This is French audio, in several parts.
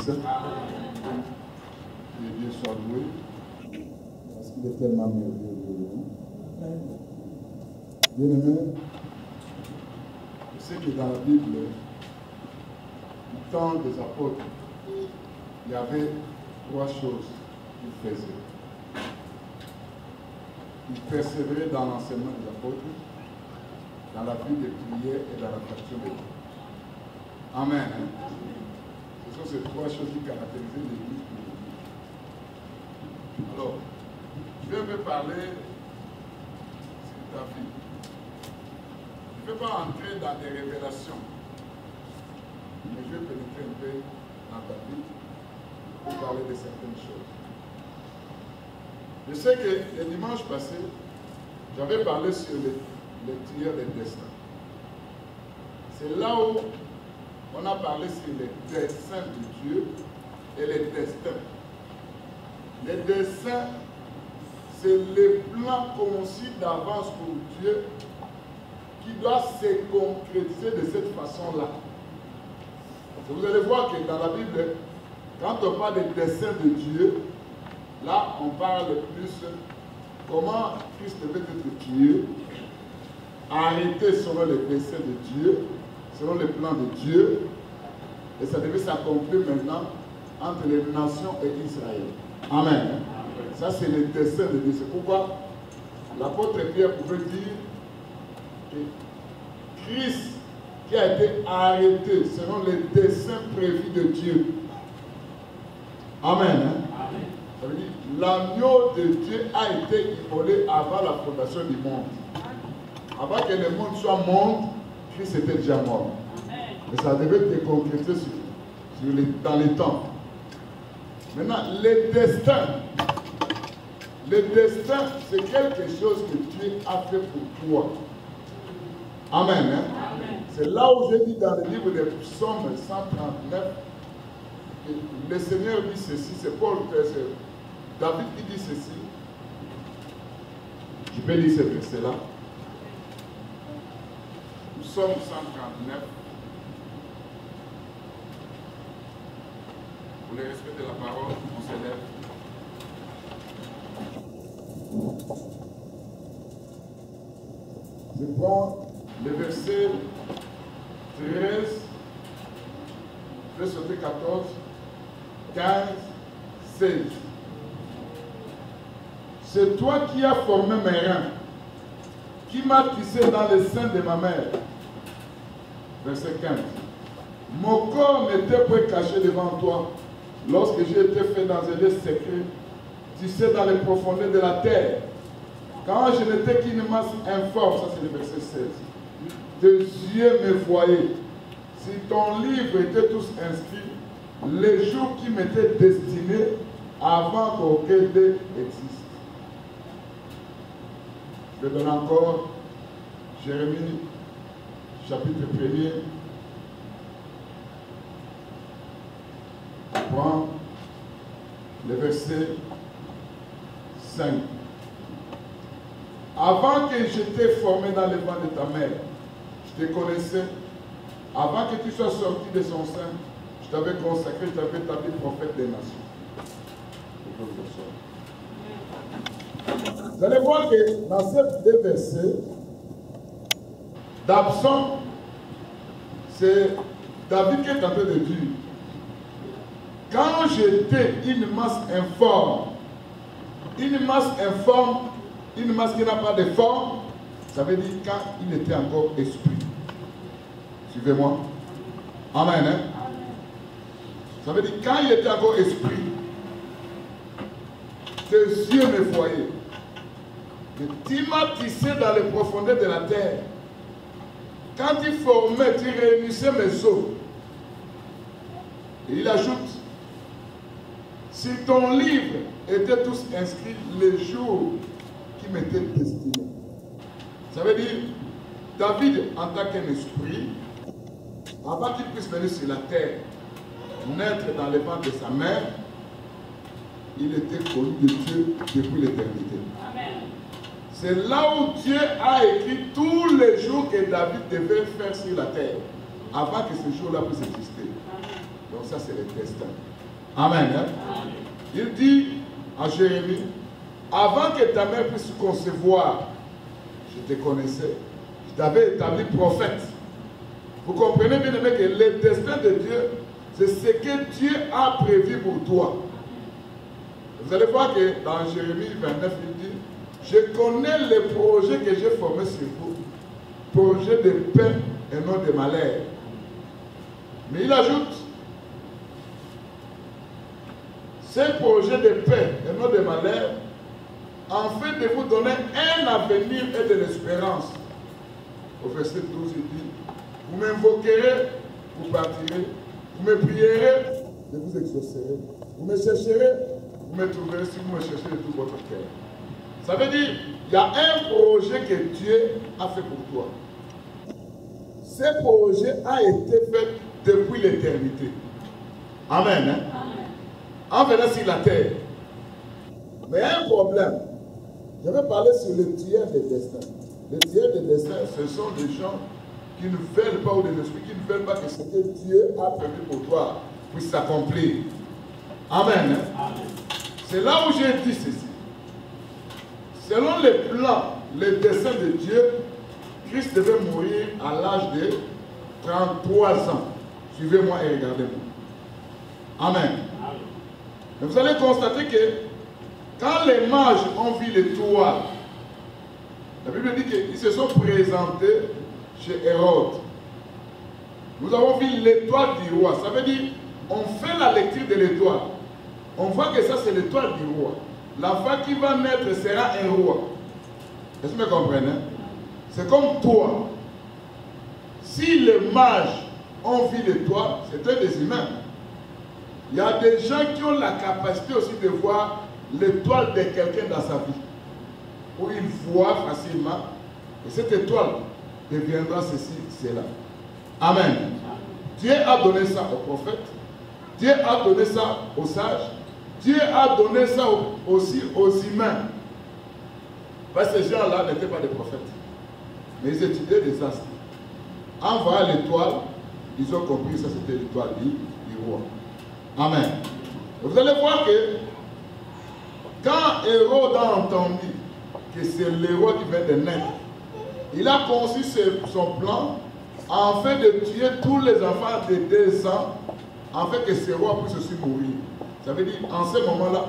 bénisse. Que Dieu soit loué. Parce qu'il est tellement merveilleux. Bien-aimé, je sais que dans la Bible, du temps des apôtres, il y avait 3 choses qu'ils faisaient. Ils persévéraient dans l'enseignement des apôtres, dans la vie de prière et dans la fraction de Dieu. Amen. Ce sont ces 3 choses qui caractérisaient l'Église. Alors, je vais me parler sur ta vie. Je ne vais pas entrer dans des révélations, mais je vais pénétrer un peu dans ta vie pour parler de certaines choses. Je sais que le dimanche passé, j'avais parlé sur les tireurs des destins. C'est là où on a parlé sur les desseins de Dieu et les destins. Les desseins, c'est les plans conçus d'avance pour Dieu qui doivent se concrétiser de cette façon-là. Vous allez voir que dans la Bible, quand on parle des desseins de Dieu, là, on parle plus comment Christ devait être tué, arrêté selon les desseins de Dieu, selon les plans de Dieu, et ça devait s'accomplir maintenant entre les nations et Israël. Amen. Ça, c'est le dessein de Dieu. C'est pourquoi l'apôtre Pierre pouvait dire que Christ qui a été arrêté selon les desseins prévus de Dieu. Amen. Ça veut dire l'agneau de Dieu a été immolé avant la fondation du monde. Avant que le monde soit monde, Christ était déjà mort. Mais ça devait être concrétisé dans les temps. Maintenant, les destins, c'est quelque chose que Dieu a fait pour toi. Amen. C'est là où j'ai dit dans le livre des Psaumes 139, le Seigneur dit ceci, c'est Paul, c'est David qui dit ceci. Je peux lire ce verset-là. Psaume 139. Pour le respect de la parole, on s'élève. Je prends le verset 13, verset 14, 15, 16. C'est toi qui as formé mes reins, qui m'as tissé dans le sein de ma mère. Verset 15. Mon corps n'était pas caché devant toi, lorsque j'ai été fait dans un lieu secret, tissé dans les profondeurs de la terre. Quand je n'étais qu'une masse informe, ça c'est le verset 16. Tes yeux me voyaient. Si ton livre était tous inscrit, les jours qui m'étaient destinés avant qu'aucun d'eux existe. Je vais donner encore Jérémie, chapitre 1er. Je prends le verset 5. Avant que je t'ai formé dans le ventre de ta mère, je te connaissais. Avant que tu sois sorti de son sein, je t'avais consacré, je t'avais établi prophète des nations. Vous allez voir que dans ces 2 versets, d'Absalom, c'est David qui est en train de dire, quand j'étais une masse informe, une masse qui n'a pas de forme, ça veut dire quand il était encore esprit. Suivez-moi. Amen. Hein? Ça veut dire quand il était encore esprit, tes yeux me voyaient. Mais tu m'as tissé dans les profondeurs de la terre. Quand tu formais, tu réunissais mes os. Et il ajoute, si ton livre était tous inscrits les jours qui m'étaient destinés. Ça veut dire, David, en tant qu'un esprit, avant qu'il puisse venir sur la terre, naître dans le ventre de sa mère, il était connu de Dieu depuis l'éternité. C'est là où Dieu a écrit tous les jours que David devait faire sur la terre, avant que ce jour-là puisse exister. Donc ça, c'est le destin. Amen. Hein? Il dit à Jérémie, avant que ta mère puisse concevoir, je te connaissais, je t'avais établi prophète. Vous comprenez bien aimé que le destin de Dieu, c'est ce que Dieu a prévu pour toi. Vous allez voir que dans Jérémie 29, il dit, je connais les projets que j'ai formés sur vous, projets de paix et non de malheur. Mais il ajoute, ces projets de paix et non de malheur, en fait de vous donner un avenir et de l'espérance. Au verset 12, il dit, vous m'invoquerez, vous partirez, vous me prierez, je vous exaucerai, vous me chercherez, vous me trouverez si vous me cherchez de tout votre cœur. Ça veut dire, il y a un projet que Dieu a fait pour toi. Ce projet a été fait depuis l'éternité. Amen. Hein? En venant sur la terre. Mais il y a un problème. Je vais parler sur le tiers des destins. Le tiers des destins, ce sont des gens qui ne veulent pas, ou des esprits qui ne veulent pas que ce que Dieu a prévu pour toi puisse s'accomplir. Amen. Hein? Amen. C'est là où j'ai dit ceci. Selon les plans, les desseins de Dieu, Christ devait mourir à l'âge de 33 ans. Suivez-moi et regardez-moi. Amen. Mais vous allez constater que quand les mages ont vu l'étoile, la Bible dit qu'ils se sont présentés chez Hérode. Nous avons vu l'étoile du roi. Ça veut dire, on fait la lecture de l'étoile. On voit que ça c'est l'étoile du roi. L'enfant qui va naître sera un roi. Est-ce que vous me comprenez? C'est comme toi. Si les mages ont vu l'étoile, c'était des humains. Il y a des gens qui ont la capacité aussi de voir l'étoile de quelqu'un dans sa vie. Où ils voient facilement. Et cette étoile deviendra ceci, cela. Amen. Dieu a donné ça aux prophètes. Dieu a donné ça aux sages. Dieu a donné ça aussi aux humains. Parce que ces gens-là n'étaient pas des prophètes. Mais ils étudiaient des astres. En voyant l'étoile, ils ont compris que ça c'était l'étoile du roi. Amen. Et vous allez voir que quand Hérode a entendu que c'est le roi qui vient de naître, il a conçu son plan afin de tuer tous les enfants de 2 ans afin que ce roi puisse aussi mourir. Ça veut dire, en ce moment-là,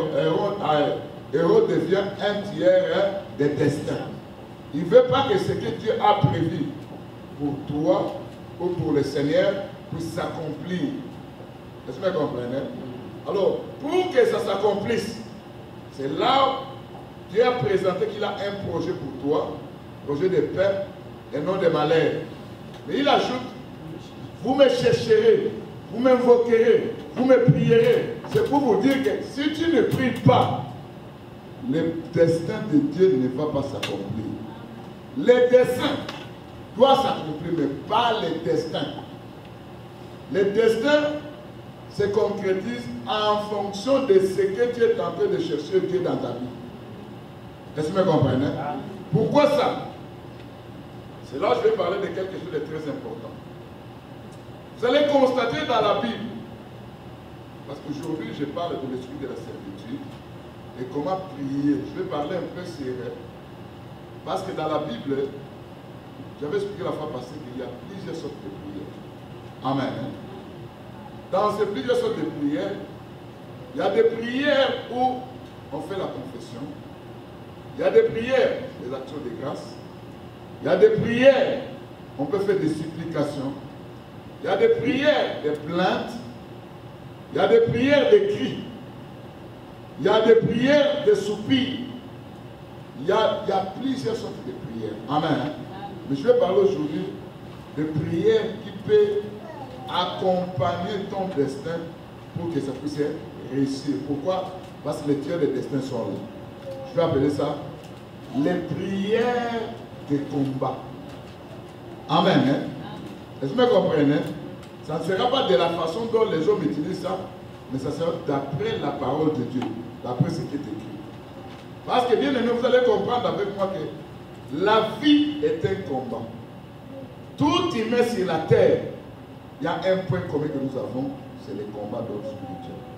Hérode devient un tiers des destins. Il ne veut pas que ce que Dieu a prévu pour toi ou pour le Seigneur puisse s'accomplir. Est-ce que vous comprenez? Alors, pour que ça s'accomplisse, c'est là où Dieu a présenté qu'il a un projet pour toi, projet de paix et non de malheur. Mais il ajoute, vous me chercherez, vous m'invoquerez, vous me prierez. C'est pour vous dire que si tu ne pries pas, le destin de Dieu ne va pas s'accomplir. Le destin doit s'accomplir, mais pas le destin. Le destin se concrétise en fonction de ce que tu es en train de chercher Dieu dans ta vie. Est-ce que vous me comprenez? Pourquoi ça? C'est là que je vais parler de quelque chose de très important. Vous allez constater dans la Bible, parce qu'aujourd'hui je parle de l'esprit de la servitude et comment prier. Je vais parler un peu sur, parce que dans la Bible, j'avais expliqué la fois passée qu'il y a plusieurs sortes de prières. Amen. Dans ces plusieurs sortes de prières, il y a des prières où on fait la confession. Il y a des prières, des actions de grâce. Il y a des prières, on peut faire des supplications. Il y a des prières, des plaintes. Il y a des prières de cris. Il y a des prières de soupirs. Il y a plusieurs sortes de prières. Amen. Mais je vais parler aujourd'hui de prières qui peuvent accompagner ton destin pour que ça puisse réussir. Pourquoi? Parce que les tiers des destins sont là. Je vais appeler ça les prières de combat. Amen. Hein? Est-ce que vous me comprenez? Ça ne sera pas de la façon dont les hommes utilisent ça, mais ça sera d'après la parole de Dieu, d'après ce qui est écrit. Parce que bien aimé, vous allez comprendre avec moi que la vie est un combat. Tout humain sur la terre, il y a un point commun que nous avons, c'est le combat d'ordre spirituel.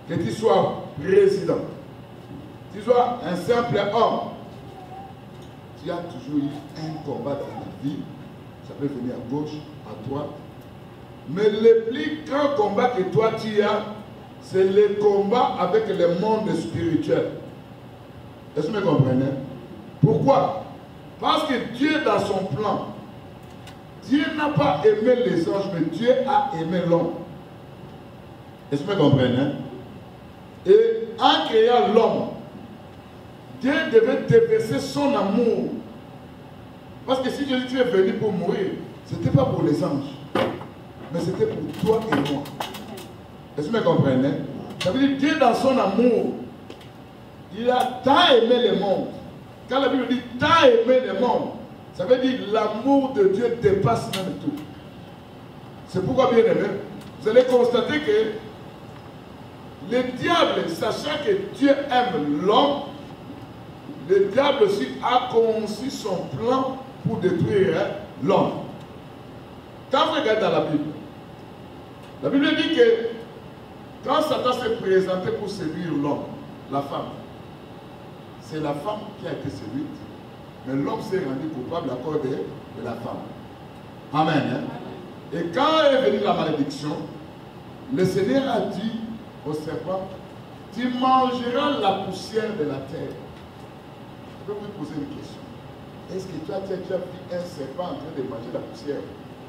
que tu sois président, tu sois un simple homme, tu as toujours eu un combat dans ta vie. Ça peut venir à gauche, à droite. Mais le plus grand combat que toi tu as, c'est le combat avec le monde spirituel. Est-ce que vous me comprenez? Pourquoi? Parce que Dieu, dans son plan, Dieu n'a pas aimé les anges, mais Dieu a aimé l'homme. Est-ce que vous me comprenez? Et en créant l'homme, Dieu devait déverser son amour. Parce que si Jésus tu es venu pour mourir, ce n'était pas pour les anges, mais c'était pour toi et moi. Est-ce que vous me comprenez? Ça veut dire que Dieu, dans son amour, il a tant aimé le monde. Quand la Bible dit tant aimé le monde, ça veut dire que l'amour de Dieu dépasse même tout. C'est pourquoi, bien aimé, vous allez constater que le diable, sachant que Dieu aime l'homme, le diable aussi a conçu son plan pour détruire l'homme. Quand vous regardez dans la Bible dit que quand Satan s'est présenté pour séduire l'homme, la femme, c'est la femme qui a été séduite, mais l'homme s'est rendu coupable à cause de la femme. Amen. Hein? Et quand est venue la malédiction, le Seigneur a dit au serpent, tu mangeras la poussière de la terre. Je peux vous poser une question. Est-ce que tu as déjà vu un serpent en train de manger la poussière?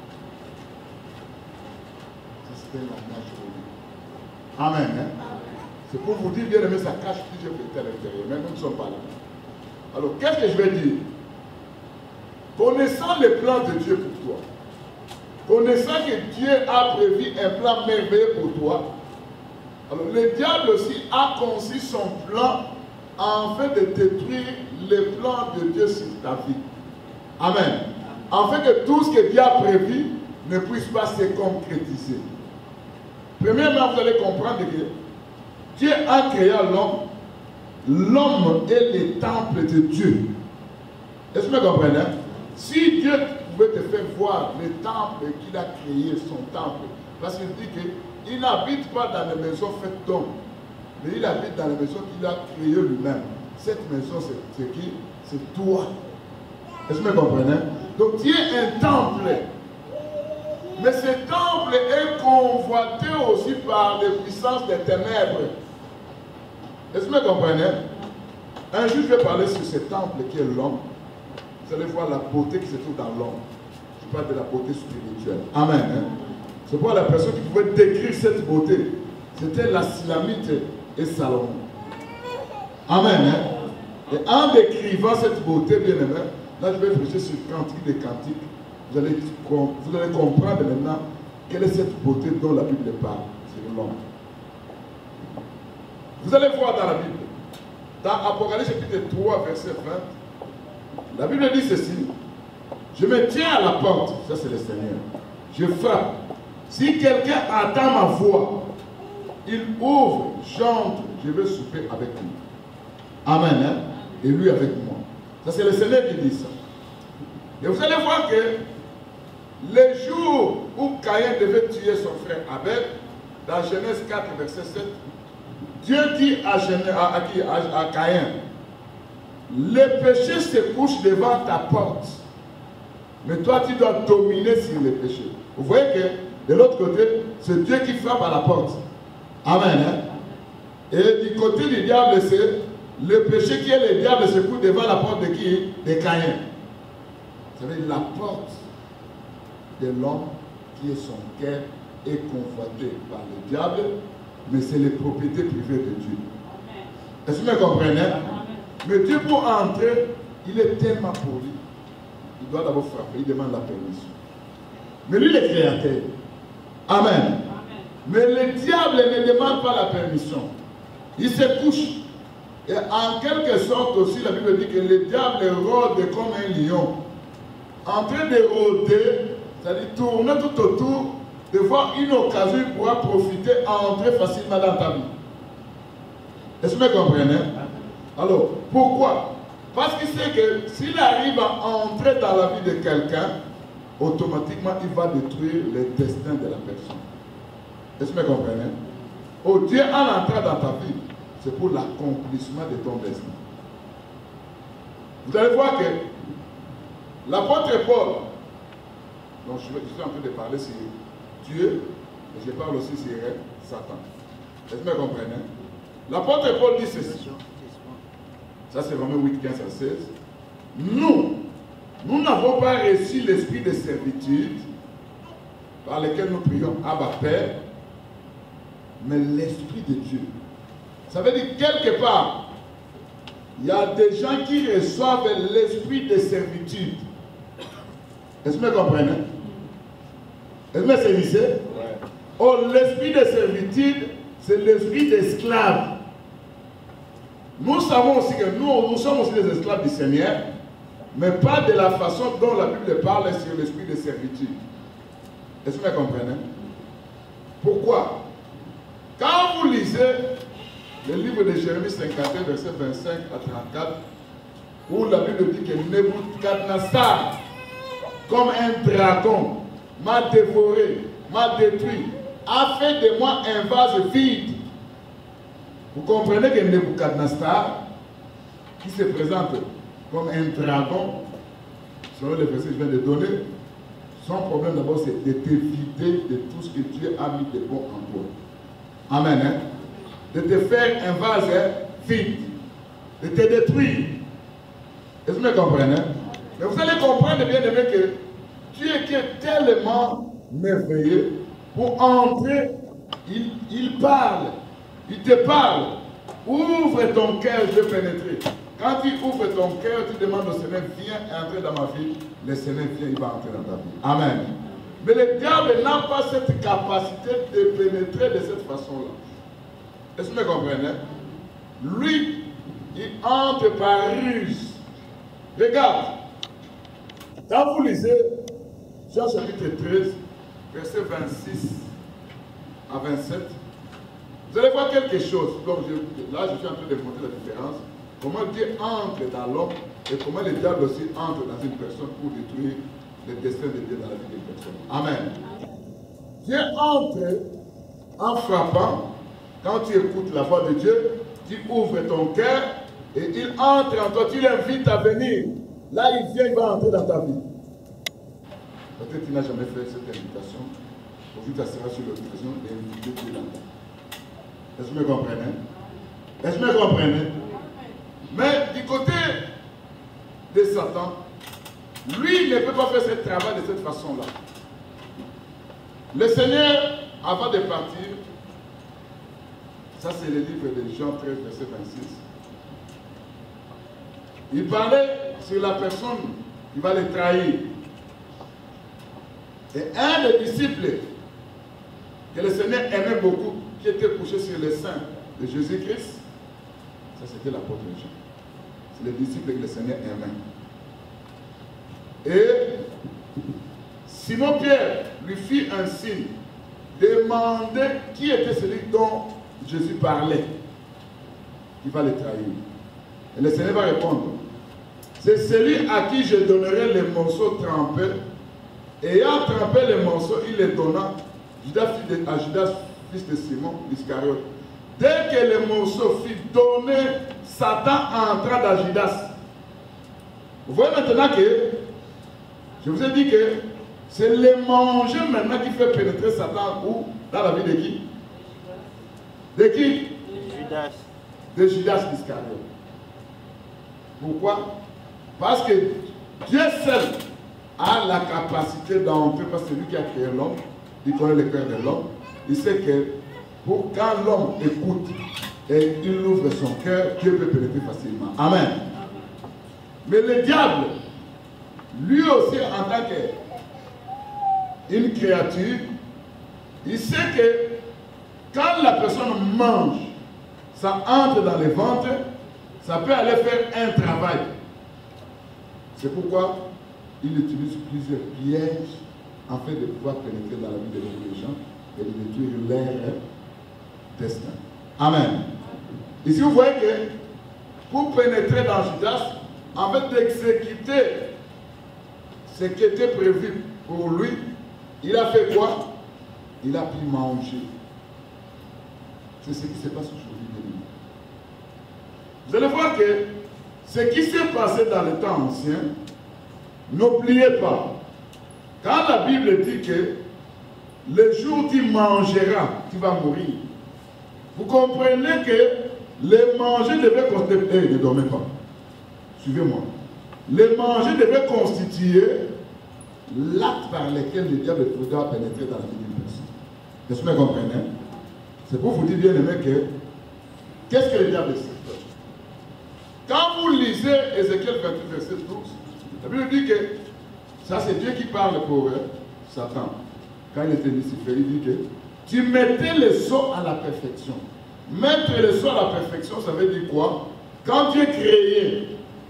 C'est un langage joli. Amen. Hein? C'est pour vous dire, bien aimé, ça cache plusieurs vérités à l'intérieur. Mais nous ne sommes pas là. Alors, qu'est-ce que je vais dire? Connaissant le plan de Dieu pour toi, connaissant que Dieu a prévu un plan merveilleux pour toi, alors le diable aussi a conçu son plan afin de détruire le plan de Dieu sur ta vie. Amen. Afin que tout ce que Dieu a prévu ne puisse pas se concrétiser. Premièrement, vous allez comprendre que Dieu a créé l'homme. L'homme est le temple de Dieu. Est-ce que vous comprenez? Si Dieu pouvait te faire voir le temple qu'il a créé, son temple, parce qu'il dit qu'il n'habite pas dans les maisons faites d'hommes, mais il habite dans les maisons qu'il a créées lui-même. Cette maison, c'est qui? C'est toi. Est-ce que vous comprenez? Donc Dieu est un temple. Mais ce temple est convoité aussi par les puissances des ténèbres. Est-ce que vous comprenez? Un jour, je vais parler sur ce temple qui est l'homme. Vous allez voir la beauté qui se trouve dans l'homme. Je parle de la beauté spirituelle. Amen. Hein? C'est pour la personne qui pouvait décrire cette beauté. C'était la Sulamite et Salomon. Amen. Hein? Et en décrivant cette beauté, bien aimé, là je vais prêcher sur Cantique des Cantiques. Vous allez comprendre maintenant quelle est cette beauté dont la Bible parle sur l'homme. Vous allez voir dans la Bible, dans Apocalypse chapitre 3, verset 20, la Bible dit ceci: je me tiens à la porte, ça c'est le Seigneur, je frappe. Si quelqu'un entend ma voix, il ouvre, j'entre, je vais souper avec lui. Amen. Hein? Et lui avec moi. Ça c'est le Seigneur qui dit ça. Et vous allez voir que le jour où Caïn devait tuer son frère Abel, dans Genèse 4, verset 7, Dieu dit à Caïn, le péché se couche devant ta porte, mais toi tu dois dominer sur le péché. Vous voyez que de l'autre côté, c'est Dieu qui frappe à la porte. Amen. Hein? Et du côté du diable, c'est le péché qui est le diable se couche devant la porte de qui? De Caïn. Ça veut dire la porte de l'homme qui est son cœur est convoité par le diable, mais c'est les propriétés privées de Dieu. Est-ce que vous me comprenez? Amen. Mais Dieu pour entrer, il est tellement poli. Il doit d'abord frapper, il demande la permission. Mais lui, le créateur. Amen. Amen. Mais le diable ne demande pas la permission. Il se couche. Et en quelque sorte aussi, la Bible dit que le diable rôde comme un lion. En train de rôder, c'est-à-dire tourner tout autour, de voir une occasion, il pourra profiter à entrer facilement dans ta vie. Est-ce que vous comprenez? Alors, pourquoi? Parce qu'il sait que s'il arrive à entrer dans la vie de quelqu'un, automatiquement, il va détruire le destin de la personne. Est-ce que vous comprenez? Oh, Dieu en entrant dans ta vie, c'est pour l'accomplissement de ton destin. Vous allez voir que l'apôtre Paul, donc je suis en train de parler sur Dieu, et je parle aussi sur Satan. Est-ce que vous comprenez? L'apôtre Paul dit ceci. Ça c'est Romains 8, 15 à 16. Nous n'avons pas reçu l'esprit de servitude par lequel nous prions Abba Père, mais l'esprit de Dieu. Ça veut dire quelque part, il y a des gens qui reçoivent l'esprit de servitude. Est-ce que vous comprenez? Est-ce que vous saisissez? Ouais. Oh, l'esprit de servitude, c'est l'esprit d'esclave. Nous savons aussi que nous sommes aussi des esclaves du Seigneur, mais pas de la façon dont la Bible parle sur l'esprit de servitude. Est-ce que vous comprenez? Pourquoi? Quand vous lisez le livre de Jérémie 51, verset 25 à 34, où la Bible dit que Nebuchadnezzar, comme un dragon, m'a dévoré, m'a détruit, a fait de moi un vase vide. Vous comprenez que Nebuchadnezzar, qui se présente comme un dragon, selon les versets que je viens de donner, son problème d'abord c'est de te vider de tout ce que Dieu a mis de bon en toi. Amen. Hein? De te faire un vase vide, de te détruire. Est-ce que vous comprenez? Mais vous allez comprendre bien aimé que Dieu qui est tellement merveilleux, pour entrer, il parle, il te parle. Ouvre ton cœur, je vais pénétrer. Quand tu ouvres ton cœur, tu demandes au Seigneur, viens entrer dans ma vie. Le Seigneur vient, il va entrer dans ta vie. Amen. Mais le diable n'a pas cette capacité de pénétrer de cette façon-là. Est-ce que vous comprenez? Lui, il entre par ruse. Regarde. Quand vous lisez Jean chapitre 13, verset 26 à 27, vous allez voir quelque chose. Donc là, je suis en train de montrer la différence. Comment Dieu entre dans l'homme et comment le diable aussi entre dans une personne pour détruire le destin de Dieu dans la vie d'une personne. Amen. Dieu entre en frappant. Quand tu écoutes la voix de Dieu, tu ouvres ton cœur et il entre en toi. Tu l'invites à venir. Là, il vient, il va entrer dans ta vie. Peut-être que tu n'as jamais fait cette invitation. Aujourd'hui, tu seras sur l'occasion d'inviter Dieu dans ta vie. Est-ce que vous me comprenez? Est-ce que vous me comprenez? Mais du côté de Satan, lui ne peut pas faire ce travail de cette façon-là. Le Seigneur, avant de partir, ça c'est le livre de Jean 13, verset 26, il parlait sur la personne qui va le trahir. Et un des disciples que le Seigneur aimait beaucoup, qui était couché sur le sein de Jésus-Christ, ça c'était l'apôtre Jean. C'est le disciple que le Seigneur aimait. Et Simon-Pierre lui fit un signe, demandait qui était celui dont Jésus parlait, qui va le trahir. Et le Seigneur va répondre, c'est celui à qui je donnerai les morceaux trempés. Et ayant trempé les morceaux, il les donna à Judas, fils de Simon, l'Iscariote. Dès que les morceaux furent donnés, Satan entra dans Judas. Vous voyez maintenant que, je vous ai dit que c'est le manger maintenant qui fait pénétrer Satan où? Dans la vie de qui? De qui? De Judas. De Judas l'Iscariote. Pourquoi? Parce que Dieu seul a la capacité d'entrer, parce que c'est lui qui a créé l'homme, il connaît le cœur de l'homme, il sait que pour quand l'homme écoute et il ouvre son cœur, Dieu peut pénétrer facilement. Amen. Mais le diable, lui aussi en tant qu'une créature, il sait que quand la personne mange, ça entre dans le ventre, ça peut aller faire un travail. C'est pourquoi il utilise plusieurs pièges afin de pouvoir pénétrer dans la vie de beaucoup de gens et de détruire leur destin. Amen. Ici, vous voyez que pour pénétrer dans Judas, en fait d'exécuter ce qui était prévu pour lui, il a fait quoi? Il a pu manger. C'est ce qui se passe aujourd'hui, bien aimés. Vous allez voir que ce qui s'est passé dans le temps ancien, n'oubliez pas, quand la Bible dit que le jour où tu mangeras, tu vas mourir, vous comprenez que le manger devait constituer, ne dormez pas, suivez-moi, le manger devait constituer l'acte par lequel le diable pourra pénétrer dans la vie d'une personne. Est-ce que vous comprenez? C'est pour vous dire bien aimé que, qu'est-ce que le diable fait? Quand vous lisez Ézéchiel 28, verset 12, la Bible dit que ça c'est Dieu qui parle pour Satan. Quand il était Lucifer, il dit que tu mettais le sceau à la perfection. Mettre le sceau à la perfection, ça veut dire quoi? Quand Dieu créait,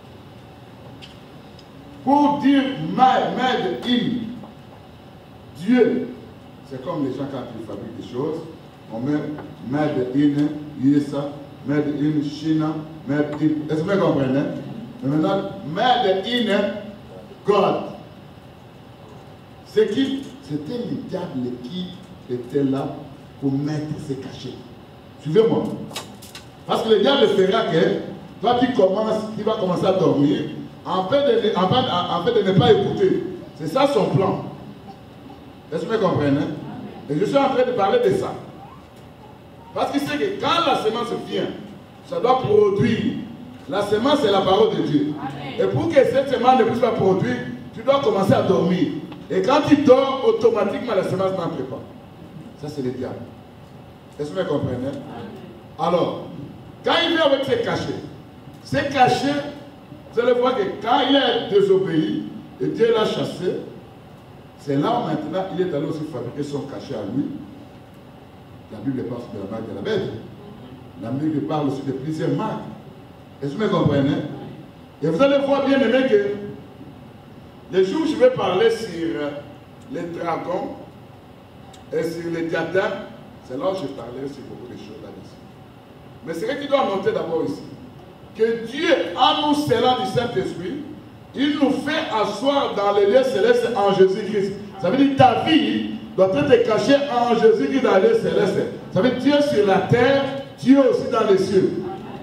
pour dire made in, Dieu, c'est comme les gens quand ils fabriquent des choses, on met made in USA, made in China, made in. Est-ce que vous comprenez? Mais maintenant, made in God. C'était le diable qui était là pour mettre ses cachets. Suivez-moi. Parce que le diable fera que toi tu vas commencer à dormir en fait de ne pas écouter. C'est ça son plan. Est-ce que vous comprenez? Et je suis en train de parler de ça. Parce qu'il sait que quand la semence vient, ça doit produire. La semence, c'est la parole de Dieu. Amen. Et pour que cette semence ne puisse pas produire, tu dois commencer à dormir. Et quand tu dors, automatiquement la semence n'entre pas. Ça, c'est le diable. Est-ce que vous comprenez? Amen. Alors, quand il vient avec ses cachets, vous allez voir que quand il a désobéi, et Dieu l'a chassé, c'est là où maintenant il est allé aussi fabriquer son cachet à lui. La Bible parle de la marque de la bête. La Bible parle aussi de plusieurs marques. Est-ce que vous comprenez? Et vous allez voir bien aimé que les jours où je vais parler sur les dragons et sur les diadèmes, c'est là où je parlerai sur beaucoup de choses là-dessus. Mais c'est ce qu'il doit noter d'abord ici. Que Dieu, en nous scellant du Saint-Esprit, il nous fait asseoir dans les lieux célestes en Jésus-Christ. Ça veut dire que ta vie doit être cachée en Jésus-Christ dans les lieux célestes. Ça veut dire Dieu sur la terre, Dieu aussi dans les cieux.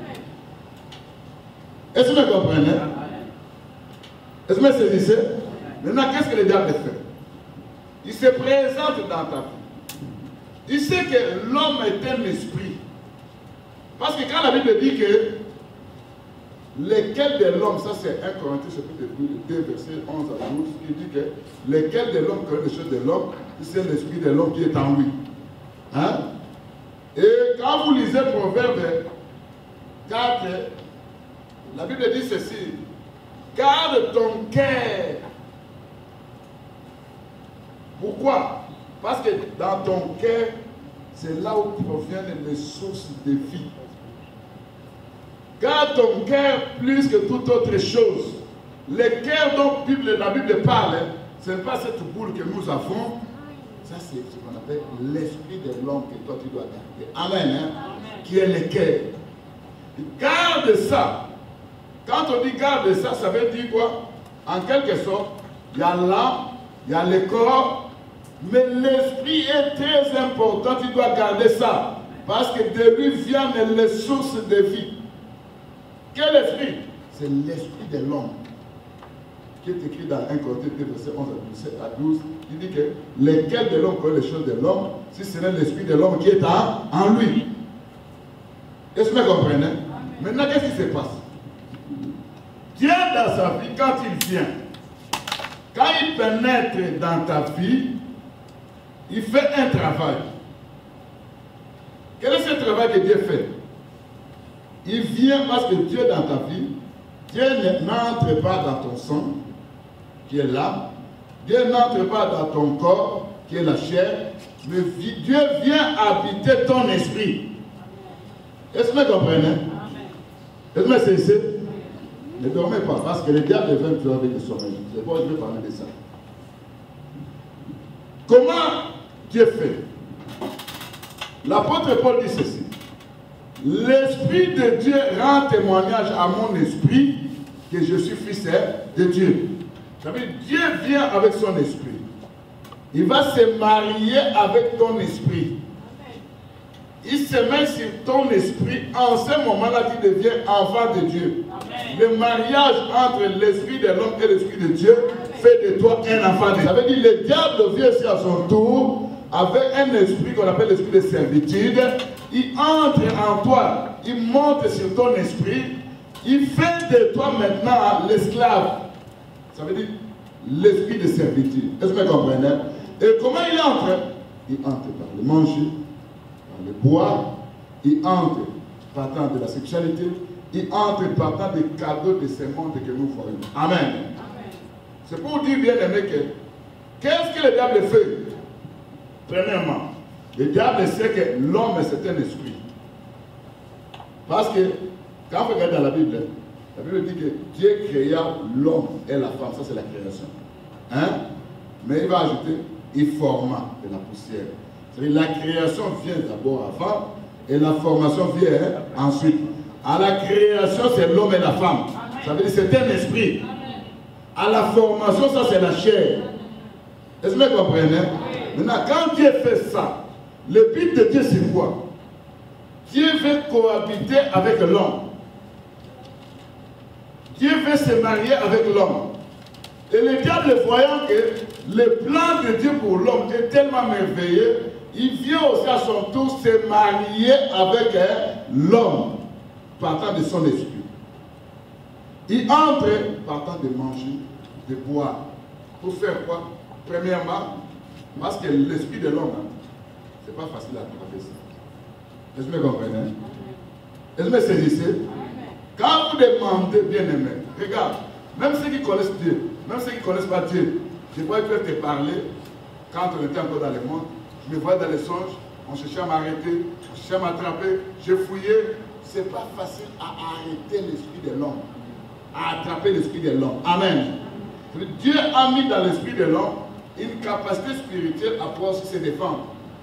Est-ce que vous comprenez? Est-ce que vous saisissez? Maintenant, qu'est-ce que le diable fait? Il se présente dans ta vie. Il sait que l'homme est un esprit. Parce que quand la Bible dit que lesquels de l'homme, ça c'est 1 Corinthiens chapitre 2, verset 11 à 12, il dit que lesquels de l'homme connaît les choses de l'homme, c'est l'esprit de l'homme qui est en lui. Hein? Et quand vous lisez Proverbe 4, la Bible dit ceci: garde ton cœur. Pourquoi? Parce que dans ton cœur, c'est là où proviennent les sources de vie. Garde ton cœur plus que toute autre chose. Le cœur dont la Bible parle, ce n'est pas cette boule que nous avons. Ça, c'est ce qu'on appelle l'esprit de l'homme que toi tu dois garder. Amen. Hein? Amen. Qui est le cœur. Garde ça. Quand on dit garde ça, ça veut dire quoi? En quelque sorte, il y a l'âme, il y a le corps, mais l'esprit est très important. Tu dois garder ça. Parce que de lui viennent les sources de vie. Quel esprit? C'est l'esprit de l'homme. Qui est écrit dans 1 Corinthiens 2, verset 11 à 12. Il dit que lesquels de l'homme connaît les choses de l'homme, si ce n'est l'esprit de l'homme qui est en lui. Est-ce que vous comprenez? Amen. Maintenant, qu'est-ce qui se passe? Dieu dans sa vie, quand il vient, quand il pénètre dans ta vie, il fait un travail. Quel est ce travail que Dieu fait? Il vient parce que Dieu dans ta vie, Dieu n'entre pas dans ton sang, qui est l'âme. Dieu n'entre pas dans ton corps, qui est la chair. Mais Dieu vient habiter ton esprit. Est-ce que vous comprenez? Est-ce que vous cessez? Ne dormez pas, parce que le diable veut me tuer avec le sommeil. C'est pourquoi je vais parler de ça. Comment Dieu fait? L'apôtre Paul dit ceci: l'Esprit de Dieu rend témoignage à mon esprit que je suis fils de Dieu. Ça veut dire Dieu vient avec son esprit. Il va se marier avec ton esprit. il se met sur ton esprit. En ce moment-là, tu deviens enfant de Dieu. Amen. Le mariage entre l'esprit de l'homme et l'esprit de Dieu fait de toi un enfant de Dieu. Ça veut dire que le diable vient aussi à son tour avec un esprit qu'on appelle l'esprit de servitude. Il entre en toi, il monte sur ton esprit, il fait de toi maintenant l'esclave. Ça veut dire l'esprit de servitude. Est-ce que vous comprenez? Et comment il entre? Il entre par le manger, par le boire, il entre partant de la sexualité, il entre partant des cadeaux de ce monde que nous voyons. Amen. Amen. C'est pour dire bien aimé que qu'est-ce que le diable fait? Premièrement, le diable sait que l'homme c'est un esprit. Parce que quand vous regardez dans la Bible dit que Dieu créa l'homme et la femme, ça c'est la création. Hein? Mais il va ajouter, il forma de la poussière. C'est-à-dire la création vient d'abord avant et la formation vient ensuite. À la création, c'est l'homme et la femme. Ça veut dire c'est un esprit. À la formation, ça c'est la chair. Est-ce que vous comprenez? Maintenant, quand Dieu fait ça, le but de Dieu c'est quoi? Dieu veut cohabiter avec l'homme. Dieu veut se marier avec l'homme. Et le diable, voyant que le plan de Dieu pour l'homme est tellement merveilleux, il vient aussi à son tour se marier avec l'homme, partant de son esprit. Il entre partant de manger, de boire. Pour faire quoi? Premièrement, parce que l'esprit de l'homme, c'est pas facile à attraper ça. Est-ce que vous comprenez? Est-ce que vous saisissez? Quand vous demandez, bien aimé, regarde, même ceux qui connaissent Dieu, même ceux qui ne connaissent pas Dieu, je vois qu'ils peuvent te parler, quand on était encore dans le monde, je me voyais dans les songes, on cherchait à m'arrêter, on cherchait à m'attraper, je fouillais. Ce n'est pas facile à arrêter l'esprit de l'homme, à attraper l'esprit de l'homme. Amen. Dieu a mis dans l'esprit de l'homme une capacité spirituelle à pouvoir aussi se défendre.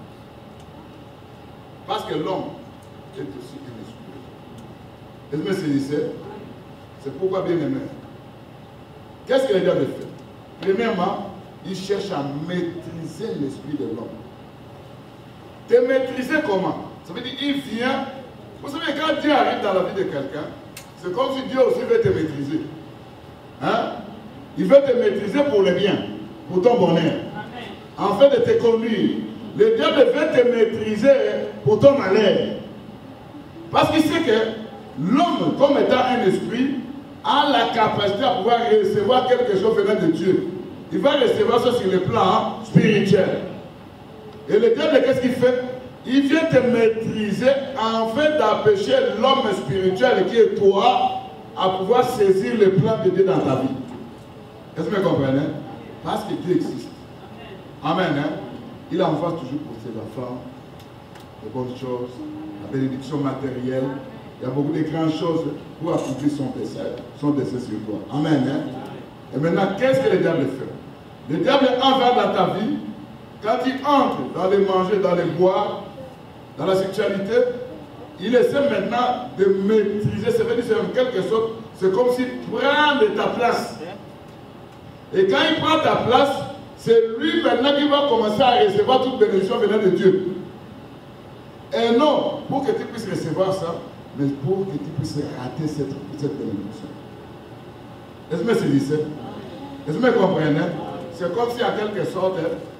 Parce que l'homme est aussi un esprit. Est-ce que vous saisissez? C'est pourquoi, bien aimé, qu'est-ce que le diable fait? Premièrement, il cherche à maîtriser l'esprit de l'homme. Te maîtriser comment? Ça veut dire qu'il vient. Vous savez, quand Dieu arrive dans la vie de quelqu'un, c'est comme si Dieu aussi veut te maîtriser. Hein? Il veut te maîtriser pour le bien, pour ton bonheur. En fait de te conduire. Le diable veut te maîtriser pour ton malheur. Parce qu'il sait que l'homme, comme étant un esprit, a la capacité à pouvoir recevoir quelque chose venant de Dieu. Il va recevoir ça sur le plan spirituel. Et le diable, qu'est-ce qu'il fait? Il vient te maîtriser en fait d'empêcher l'homme spirituel qui est toi à pouvoir saisir le plan de Dieu dans ta vie. Est-ce que vous comprenez? Parce que Dieu existe. Amen. Hein? Il envoie toujours pour ses enfants de bonnes choses, la bénédiction matérielle. Il y a beaucoup de grandes choses pour accomplir son dessein sur toi. Amen. Hein? Et maintenant, qu'est-ce que le diable fait? Le diable entre dans ta vie. Quand il entre dans les manger, dans les boire, dans la sexualité, il essaie maintenant de maîtriser. Ça veut dire en quelque sorte, c'est comme s'il prend de ta place. Et quand il prend ta place, c'est lui maintenant qui va commencer à recevoir toute bénédiction venant de Dieu. Et non, pour que tu puisses recevoir ça, mais pour que tu puisses rater cette bénédiction. Est-ce que vous saisissez? Est-ce que vous comprenez? C'est comme si en quelque sorte,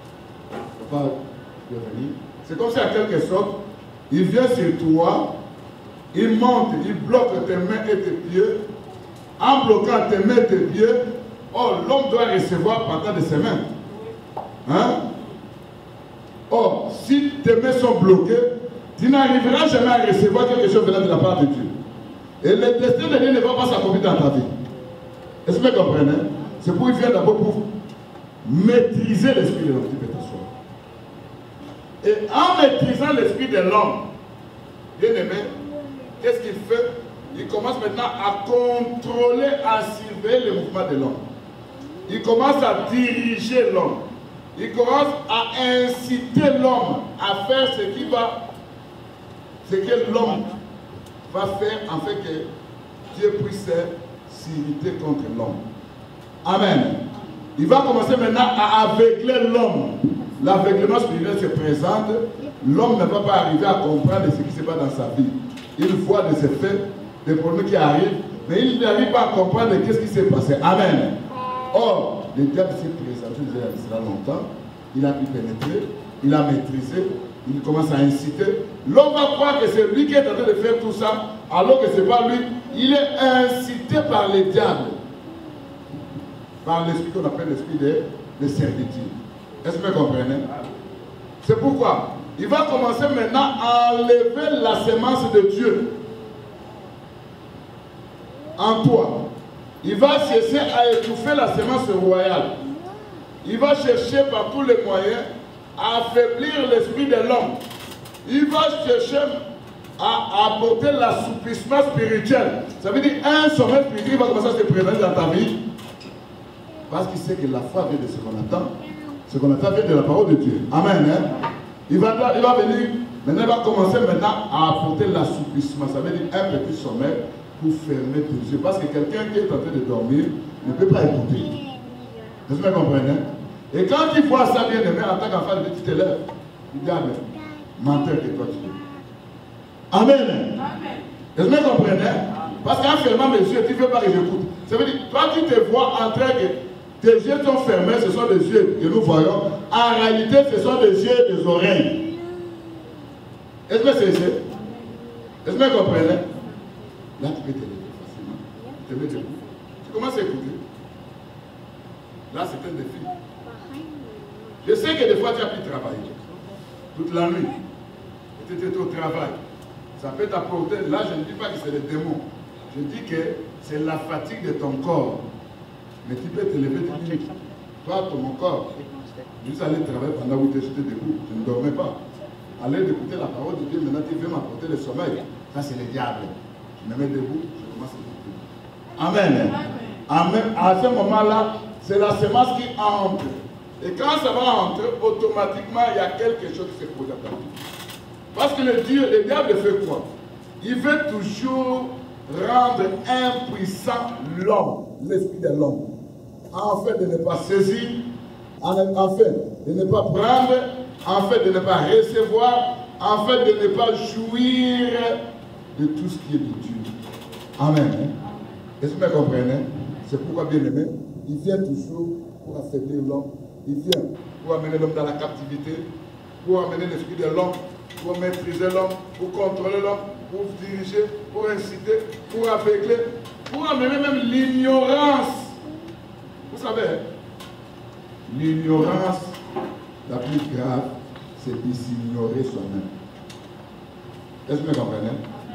c'est comme si en quelque sorte, il vient sur toi, il monte, il bloque tes mains et tes pieds. En bloquant tes mains et tes pieds, oh, l'homme doit recevoir partant de ses mains. Hein? Or, si tes mains sont bloquées, tu n'arriveras jamais à recevoir quelque chose venant de la part de Dieu. Et le destin de Dieu ne va pas s'accomplir dans ta vie. Est-ce que vous comprenez? C'est pour qu'il vient d'abord pour maîtriser l'esprit de l'homme. Et en maîtrisant l'esprit de l'homme, bien aimé, qu'est-ce qu'il fait? Il commence maintenant à contrôler, à surveiller le mouvement de l'homme. Il commence à diriger l'homme. Il commence à inciter l'homme à faire ce que l'homme va faire en fait que Dieu puisse s'irriter contre l'homme. Amen. Il va commencer maintenant à aveugler l'homme l'aveuglement spirituel se présente, l'homme ne va pas arriver à comprendre ce qui se passe dans sa vie. Il voit des effets, des problèmes qui arrivent, mais il n'arrive pas à comprendre qu'est-ce qui s'est passé. Amen. Or, le diable s'est présenté il y a cela longtemps, il a pu pénétrer, il a maîtrisé, il commence à inciter. L'homme va croire que c'est lui qui est en train de faire tout ça, alors que ce n'est pas lui. Il est incité par le diable, par l'esprit qu'on appelle l'esprit de servitude. Est-ce que vous comprenez? C'est pourquoi il va commencer maintenant à enlever la sémence de Dieu en toi. Il va chercher à étouffer la sémence royale. Il va chercher par tous les moyens à affaiblir l'esprit de l'homme. Il va chercher à apporter l'assouplissement spirituel. Ça veut dire un sommet spirituel va commencer à se présenter dans ta vie. Parce qu'il sait que la foi vient de ce qu'on attend. Ce qu'on attend vient de la parole de Dieu. Amen. Hein? Il va venir, maintenant il va commencer maintenant à apporter l'assouplissement. Ça veut dire un petit sommet pour fermer tes yeux. Parce que quelqu'un qui est en train de dormir ne peut pas écouter. Est-ce que vous comprenez? Et quand il voit ça, bien aimé, en tant qu'enfant, tu te lèves. Il dit Amen. Menteur que toi tu es. Amen. Est-ce que vous comprenez? Parce qu'en fermant mes yeux, tu ne veux pas que j'écoute. Ça veut dire, toi tu te vois en train que tes yeux sont fermés, ce sont des yeux que nous voyons. En réalité, ce sont des yeux et des oreilles. Est-ce que c'est ça? Est-ce que vous comprenez? Là, tu peux te lever facilement. Tu te mets debout. Tu commences à écouter. Là, c'est un défi. Je sais que des fois, tu as pu travailler. Toute la nuit. Et tu étais au travail. Ça peut t'apporter. Là, je ne dis pas que c'est les démons. Je dis que c'est la fatigue de ton corps. Mais tu peux te lever, tu dis, toi, ton corps, juste aller travailler pendant 8 heures, j'étais debout. Je ne dormais pas. Aller d'écouter la parole de Dieu, maintenant tu veux m'apporter le sommeil. Ça, c'est le diable. Je me mets debout, je commence à écouter. Amen. Amen. À ce moment-là, c'est la semence qui entre. Et quand ça va entrer, automatiquement, il y a quelque chose qui se pose à ta vie. Parce que le diable fait quoi? Il veut toujours rendre impuissant l'homme, l'esprit de l'homme. En fait, de ne pas saisir, en fait, de ne pas prendre, en fait, de ne pas recevoir, en fait, de ne pas jouir de tout ce qui est de Dieu. Amen. Est-ce que vous comprenez? C'est pourquoi, bien aimé, il vient toujours pour affaiblir l'homme. Il vient pour amener l'homme dans la captivité, pour amener l'esprit de l'homme, pour maîtriser l'homme, pour contrôler l'homme, pour diriger, pour inciter, pour aveugler, pour amener même l'ignorance. Vous savez, l'ignorance la plus grave, c'est de s'ignorer soi-même. Est-ce que vous comprenez?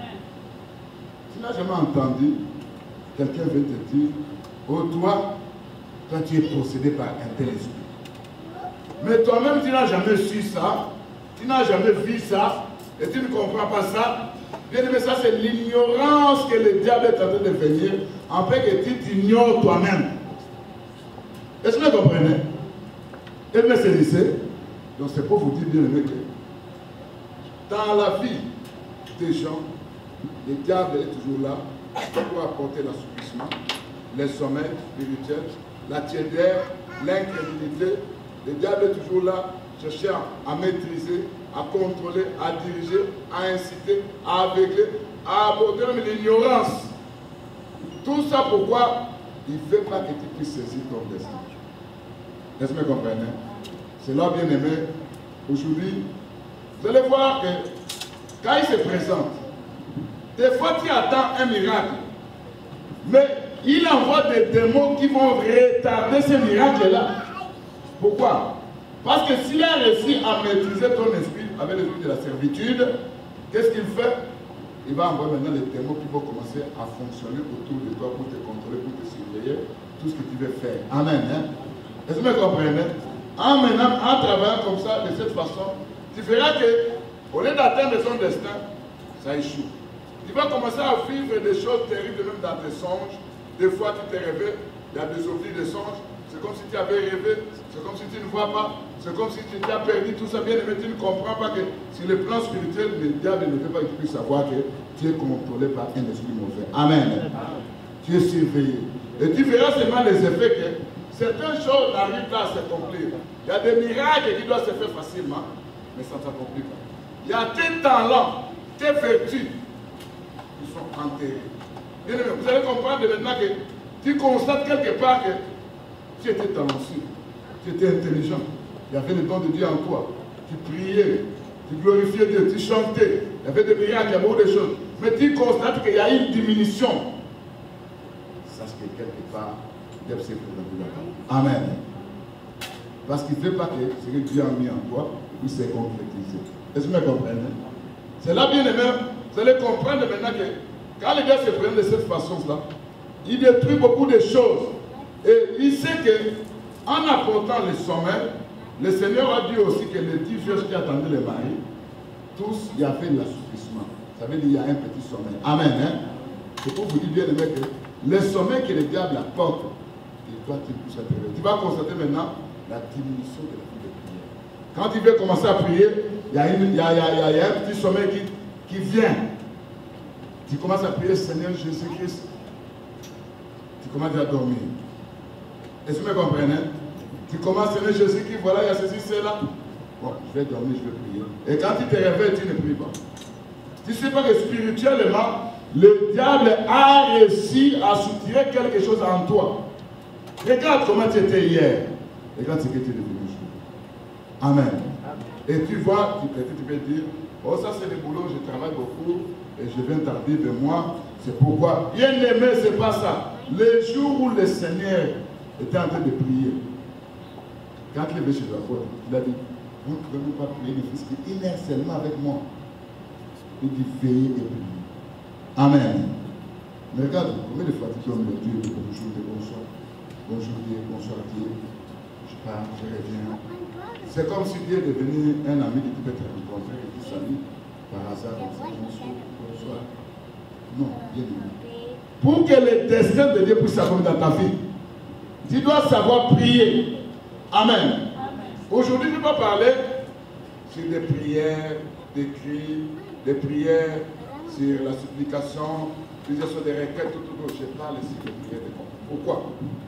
Tu n'as jamais entendu quelqu'un veut te dire, oh toi tu es possédé par un tel esprit. Mais toi-même, tu n'as jamais su ça, tu n'as jamais vu ça, et tu ne comprends pas ça. Bien aimé, ça c'est l'ignorance que le diable est en train de venir, en fait que tu t'ignores toi-même. Est-ce que vous comprenez? Et me saisissez. Donc c'est pour vous dire, bien aimé, que dans la vie des gens, le diable est toujours là pour apporter l'assouplissement, les sommeils spirituels, la tiédeur, l'incrédulité. Le diable est toujours là, chercher à maîtriser, à contrôler, à diriger, à inciter, à aveugler, à apporter même l'ignorance. Tout ça pourquoi il ne veut pas que tu puisses saisir ton destin. Est-ce que vous comprenez? C'est là, bien aimé, aujourd'hui, vous allez voir que quand il se présente, des fois tu attends un miracle, mais il envoie des démons qui vont retarder ce miracle-là. Pourquoi? Parce que s'il a réussi à maîtriser ton esprit avec l'esprit de la servitude, qu'est-ce qu'il fait? Il va envoyer maintenant les démons qui vont commencer à fonctionner autour de toi pour te contrôler, pour te surveiller, tout ce que tu veux faire. Amen. Hein? Est-ce que vous comprenez? En travaillant comme ça, de cette façon, tu verras que, au lieu d'atteindre son destin, ça échoue. Tu vas commencer à vivre des choses terribles même dans tes songes. Des fois, tu t'es rêvé, il y a des oublis de songes. C'est comme si tu avais rêvé, c'est comme si tu ne vois pas, c'est comme si tu as perdu tout ça, bien aimé, tu ne comprends pas que sur le plan spirituel, le diable ne veut pas que tu puisses savoir que tu es contrôlé par un esprit mauvais. Amen. Tu es surveillé. Et tu verras seulement les effets que certaines choses n'arrivent pas à s'accomplir. Il y a des miracles qui doivent se faire facilement, mais ça ne s'accomplit pas. Il y a tes talents, tes vertus qui sont enterrés. Bien aimé, vous allez comprendre maintenant que tu constates quelque part que tu étais talentueux, tu étais intelligent, il y avait le don de Dieu en toi, tu priais, tu glorifiais Dieu, tu chantais, il y avait des miracles, il y avait beaucoup de choses. Mais tu constates qu'il y a une diminution. Sache que quelque part, Dieu s'est présenté là-bas. Amen. Parce qu'il ne fait pas que ce que Dieu a mis en toi, il s'est concrétisé. Est-ce que vous me comprenez? C'est là, bien aimé, vous allez comprendre maintenant que quand les gars se prennent de cette façon-là, il détruit beaucoup de choses. Et il sait qu'en apportant le sommeil, le Seigneur a dit aussi que les 10 vierges qui attendaient les maris, tous, il y avait l'assouplissement. Ça veut dire qu'il y a un petit sommeil. Amen. Hein? C'est pour vous dire bien aimé que le sommeil que le diable apporte, il doit te pousser à prier. Tu vas constater maintenant la diminution de la vie de prière. Quand tu veux commencer à prier, il y a un petit sommeil qui vient. Tu commences à prier, Seigneur Jésus-Christ. Tu commences à dormir. Est-ce que vous me comprenez? Tu commences, Seigneur Jésus-Christ, voilà, il y a ceci, cela. Bon, je vais dormir, je vais prier. Et quand tu te réveilles, tu ne pries pas. Tu ne sais pas que spirituellement, le diable a réussi à soutirer quelque chose en toi. Regarde comment tu étais hier. Regarde ce que tu es devenu aujourd'hui. Amen. Et tu vois, tu peux dire, oh ça c'est le boulot, je travaille beaucoup et je viens tarder de moi. C'est pourquoi, bien aimé, c'est pas ça. Le jour où le Seigneur était en train de prier, quand il est venu chez la foi, il a dit, vous ne pouvez même pas prier le Fils, il est seulement avec moi. Il dit, veillez et priez. Amen. Mais regarde, combien de fois tu donnes le Dieu de bonjour, de bonsoir. Bonjour Dieu, bonsoir Dieu. Je pars, je reviens. C'est comme si Dieu est devenu un ami qui peut te rencontrer et tu salues par hasard. Bonsoir, bonsoir. Non, bien aimé. Pour que le destin de Dieu puisse s'accomplir dans ta vie, tu dois savoir prier. Amen. Aujourd'hui, je vais parler sur des prières, des cris, des prières, sur la supplication, plusieurs sur des requêtes, tout. Je parle ici de prières de compte. Pourquoi?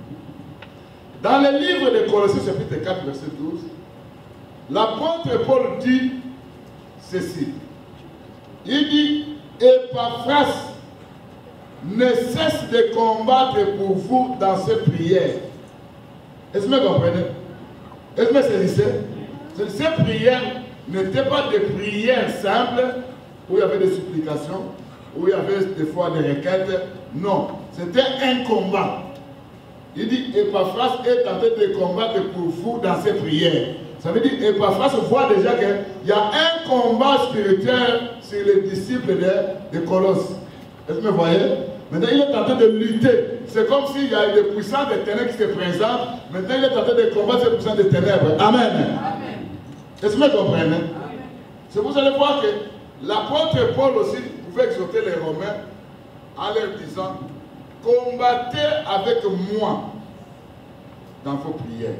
Dans le livre de Colossiens, chapitre 4, verset 12, l'apôtre Paul dit ceci. Il dit, Épaphras ne cesse de combattre pour vous dans ces prières. Est-ce que vous comprenez? Est-ce que c'est lycée? Ces prières n'étaient pas des prières simples où il y avait des supplications, où il y avait des fois des requêtes. Non, c'était un combat. Il dit, Épaphras est en train de combattre pour vous dans ces prières. Ça veut dire, Épaphras voit déjà qu'il y a un combat spirituel sur les disciples de Colosse. Est-ce que vous voyez? Maintenant, il est en train de lutter. C'est comme s'il y a des puissances des ténèbres qui se présentent. Maintenant, il est en train de combattre ces puissances des ténèbres. Amen. Est-ce que vous comprenez? C'est vous allez voir que l'apôtre Paul aussi pouvait exhorter les Romains en leur disant, combattez avec moi dans vos prières.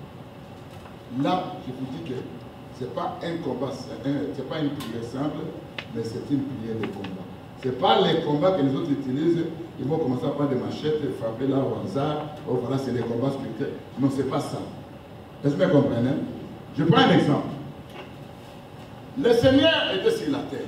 Là, je vous dis que ce n'est pas un combat, c'est pas une prière simple, mais c'est une prière de combat. Ce n'est pas les combats que les autres utilisent. Ils vont commencer à prendre des machettes et frapper là au hasard. Oh voilà, c'est les combats spirituels. Non, ce n'est pas ça. Est-ce que vous comprenez? Je prends un exemple. Le Seigneur était sur la terre.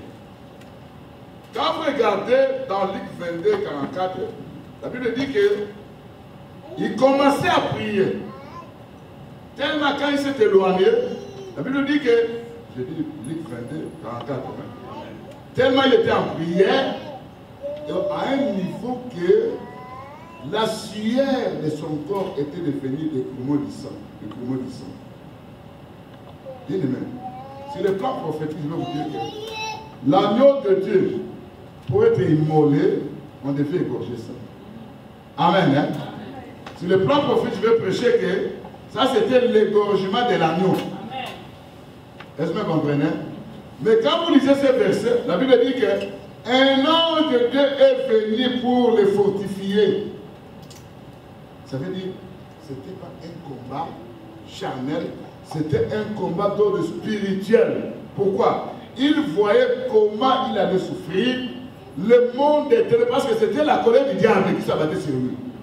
Quand vous regardez dans Luc 22, 44, la Bible dit qu'il commençait à prier. Tellement quand il s'est éloigné, la Bible dit que, je dis Luc 22, 44, tellement il était en prière, à un niveau que la sueur de son corps était devenue des grumeaux du sang. Bien aimé, sur le plan prophétique, je vais vous dire que l'agneau de Dieu, pour être immolé, on devait égorger ça. Amen. Hein? Sur le plan prophétique, je vais prêcher que ça c'était l'égorgement de l'agneau. Est-ce que vous comprenez? Mais quand vous lisez ce verset, la Bible dit qu'un ange de Dieu est venu pour les fortifier. Ça veut dire que ce n'était pas un combat charnel, c'était un combat d'ordre spirituel. Pourquoi? Il voyait comment il allait souffrir, le monde était, parce que c'était la colère du diable qui s'abattait sur lui.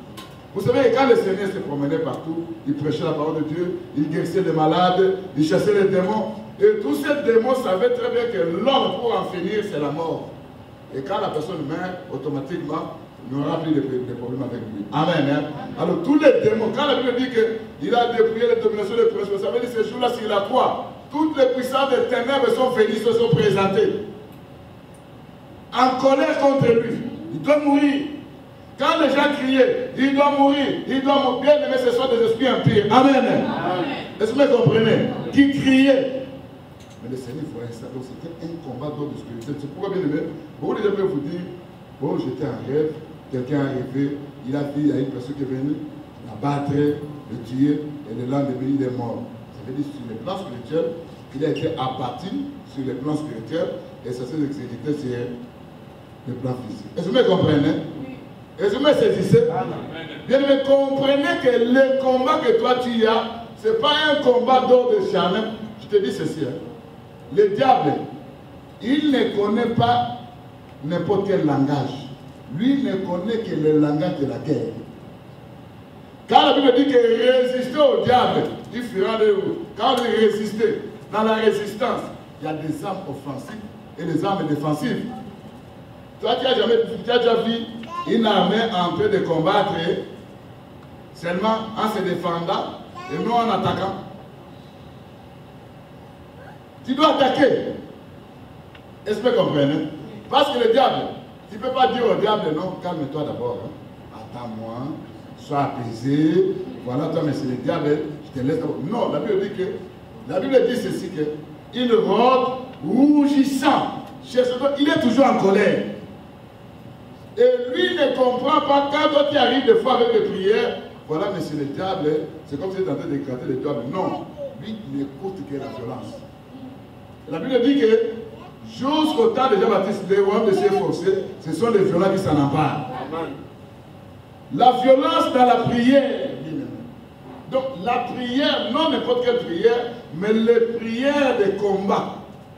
Vous savez, quand le Seigneur se promenait partout, il prêchait la parole de Dieu, il guérissait les malades, il chassait les démons. Et tous ces démons savaient très bien que l'homme, pour en finir, c'est la mort. Et quand la personne meurt, automatiquement, il n'aura plus de problèmes avec lui. Amen. Hein? Alors, tous les démons, quand la Bible dit qu'il a dépouillé les dominations des principes, ça veut dire que ce jour-là, sur la croix, toutes les puissances des ténèbres sont venues, se sont présentées. En colère contre lui. Il doit mourir. Quand les gens criaient, il doit mourir, il doit mourir. Bien aimé, ce sont des esprits impurs. Amen. Est-ce que vous comprenez? Qui criaient. Mais le Seigneur voyait ça. Donc c'était un combat d'ordre spirituel. C'est pourquoi, bien aimé, beaucoup de gens peuvent vous dire, bon, j'étais en rêve, quelqu'un est arrivé, il a dit, il y a une personne qui est venue, la battre, le tuer, et le lendemain, il est mort. Ça veut dire sur le plan spirituel, il a été abattu sur le plan spirituel, et ça s'est exécuté sur le plan physique. Est-ce que vous me comprenez? Est-ce que vous me saisissez? Bien aimé, comprenez que le combat que toi tu as, ce n'est pas un combat d'ordre charnel. Je te dis ceci. Hein. Le diable, il ne connaît pas n'importe quel langage. Lui ne connaît que le langage de la guerre. Quand la Bible dit que résister au diable, il fera de vous. Quand vous résistez, dans la résistance, il y a des armes offensives et des armes défensives. Toi, tu as déjà vu une armée en train de combattre seulement en se défendant et non en attaquant. Tu dois attaquer. Est-ce que vous comprenez? Parce que le diable, tu ne peux pas dire au diable, non, calme-toi d'abord. Hein. Attends-moi, sois apaisé. Voilà, toi, mais c'est le diable, je te laisse d'abord. Non, la Bible dit que, la Bible dit ceci, que il rôde rougissant. Il est toujours en colère. Et lui ne comprend pas, quand toi tu arrives des fois avec des prières, voilà, mais c'est le diable, c'est comme si tu es en train d'éclater le diable. Non, lui, il n'écoute que la violence. La Bible dit que jusqu'au temps de Jean-Baptiste, les rois de s'efforcer, ce sont les violents qui s'en emparent. La violence dans la prière. Donc la prière, non n'importe quelle prière, mais les prières de combat.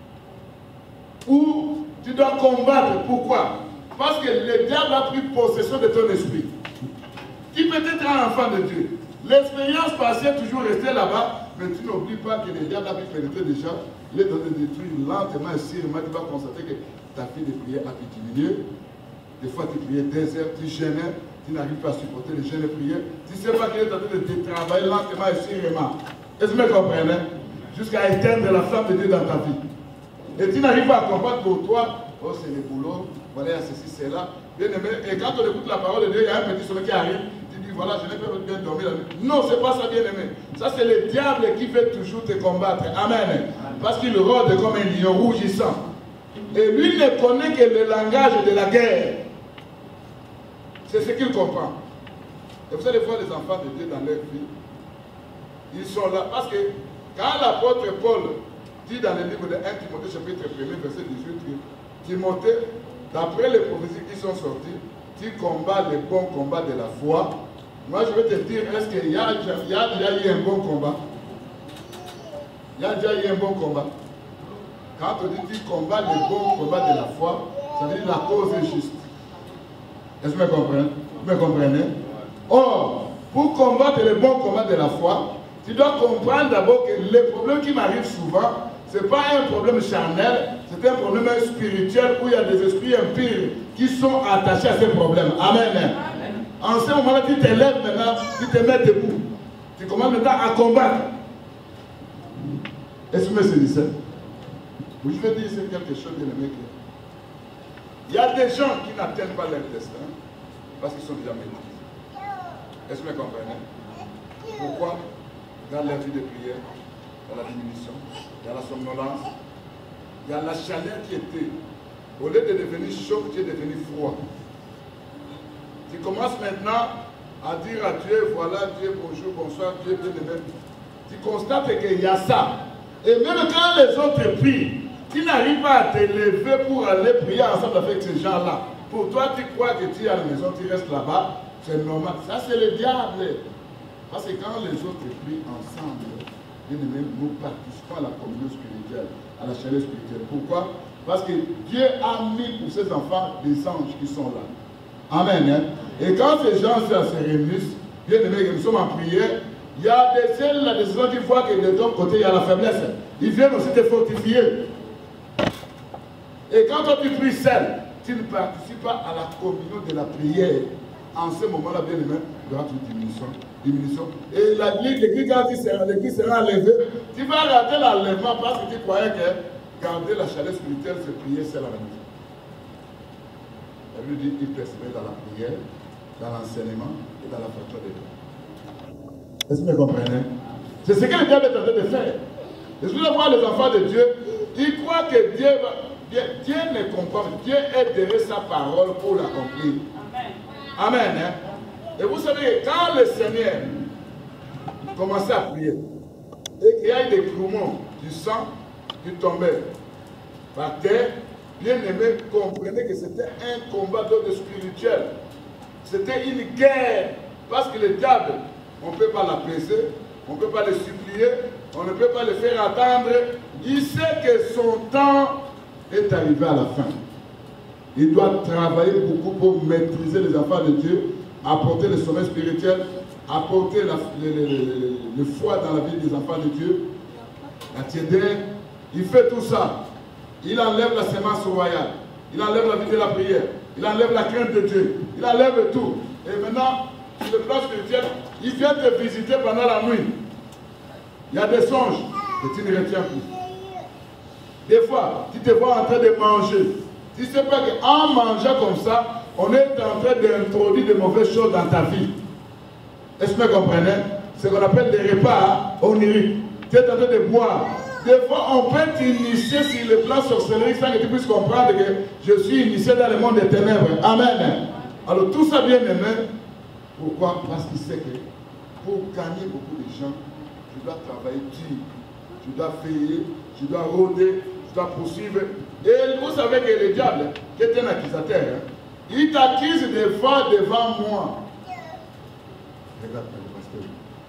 Où tu dois combattre. Pourquoi? Parce que le diable a pris possession de ton esprit. Tu peux être un enfant de Dieu. L'expérience passée est toujours restée là-bas, mais tu n'oublies pas que le diable a pu pénétrer déjà. Il est en train de détruire lentement et sûrement. Tu vas constater que ta fille de prière a pu diminuer. Des fois, tu priais des heures, tu gênais, tu n'arrives pas à supporter les jeûnes et prières. Tu ne sais pas qu'il est en train de travailler lentement et sûrement. Est-ce que vous me comprenez? Jusqu'à éteindre la flamme de Dieu dans ta vie. Et tu n'arrives pas à comprendre pour toi, oh c'est le boulot, voilà, il y a ceci, c'est là. Bien aimé, et quand on écoute la parole de Dieu, il y a un petit soleil qui arrive, tu dis voilà, je n'ai pas bien dormi la nuit. Non, ce n'est pas ça, bien aimé. Ça, c'est le diable qui veut toujours te combattre. Amen. Parce qu'il rôde comme un lion rougissant. Et lui ne connaît que le langage de la guerre. C'est ce qu'il comprend. Et vous allez voir les enfants de Dieu dans leur vie. Ils sont là. Parce que quand l'apôtre Paul dit dans le livre de 1 Timothée chapitre 1 verset 18, Timothée, d'après les prophéties qui sont sorties, tu combats le bon combat de la foi. Moi je vais te dire, est-ce qu'il y a déjà eu un bon combat? Il y a déjà eu un bon combat. Quand on dit tu combats le bon combat de la foi, ça veut dire la cause est juste. Est-ce que vous me comprenez? Vous me comprenez? Or, pour combattre le bon combat de la foi, tu dois comprendre d'abord que les problèmes qui m'arrivent souvent, ce n'est pas un problème charnel, c'est un problème spirituel où il y a des esprits impurs qui sont attachés à ces problèmes. Amen. Amen. En ce moment-là, tu te lèves maintenant, tu te mets debout. Tu commences maintenant à combattre. Est-ce que vous me saisissez? Je vais dire quelque chose, bien aimé. Il y a des gens qui n'atteignent pas leur destin parce qu'ils sont déjà maîtrisés. Est-ce que vous me comprenez? Pourquoi? Dans leur vie de prière, il y a la diminution, il y a la somnolence, il y a la chaleur qui était. Au lieu de devenir chaud, tu es devenu froid. Tu commences maintenant à dire à Dieu, voilà Dieu, bonjour, bonsoir, Dieu, Dieu de même. Tu constates qu'il y a ça. Et même quand les autres prient, tu n'arrives pas à te lever pour aller prier ensemble avec ces gens-là. Pour toi, tu crois que tu es à la maison, tu restes là-bas, c'est normal. Ça, c'est le diable. Parce que quand les autres prient ensemble, nous participons à la communion spirituelle, à la chaleur spirituelle. Pourquoi? Parce que Dieu a mis pour ses enfants des anges qui sont là. Amen. Hein? Et quand ces gens se réunissent, Bien aimé, nous sommes en prière. Il y a des gens qui voient que de ton côté, il y a la faiblesse. Ils viennent aussi te fortifier. Et quand toi tu pries seul, tu ne participes pas à la communion de la prière. En ce moment-là, bien aimé, il y aura une diminution. Et l'église, quand l'église sera enlevée, tu vas rater l'enlèvement parce que tu croyais que garder la chaleur spirituelle, c'est prier seul à la maison. La Bible dit qu'il persévère dans la prière, dans l'enseignement et dans la facture de Dieu. Est-ce que vous comprenez? C'est ce que le diable est en train de faire. Est-ce que vous voyez les enfants de Dieu? Ils croient que Dieu ne comprend. Dieu est derrière sa parole pour l'accomplir. Amen. Amen. Hein? Et vous savez, quand le Seigneur commençait à prier, et qu'il y a eu des crouements du sang qui tombait par terre, bien aimé, comprenez que c'était un combat d'ordre spirituel. C'était une guerre. Parce que le diable, on ne peut pas l'apaiser, on ne peut pas le supplier, on ne peut pas le faire attendre. Il sait que son temps est arrivé à la fin. Il doit travailler beaucoup pour maîtriser les enfants de Dieu, apporter le sommeil spirituel, apporter le foi dans la vie des enfants de Dieu, la tiédeur. Il fait tout ça. Il enlève la sémence royale. Il enlève la vie de la prière. Il enlève la crainte de Dieu. Il enlève tout. Et maintenant, sur le plan spirituel, il vient te visiter pendant la nuit. Il y a des songes que tu ne retiens plus. Des fois, tu te vois en train de manger. Tu ne sais pas qu'en mangeant comme ça, on est en train d'introduire de mauvaises choses dans ta vie. Est-ce que vous comprenez? C'est ce qu'on appelle des repas oniriques. Tu es en train de boire. Des fois, on peut t'initier sur le plan sorcellerie sans que tu puisses comprendre que je suis initié dans le monde des ténèbres. Amen. Alors, tout ça bien aimé. Pourquoi? Parce qu'il sait que pour gagner beaucoup de gens, tu dois travailler dur. Tu dois veiller, tu dois rôder, tu dois poursuivre. Et vous savez que le diable, qui est un accusateur, il t'accuse des fois devant moi. Regarde le pasteur.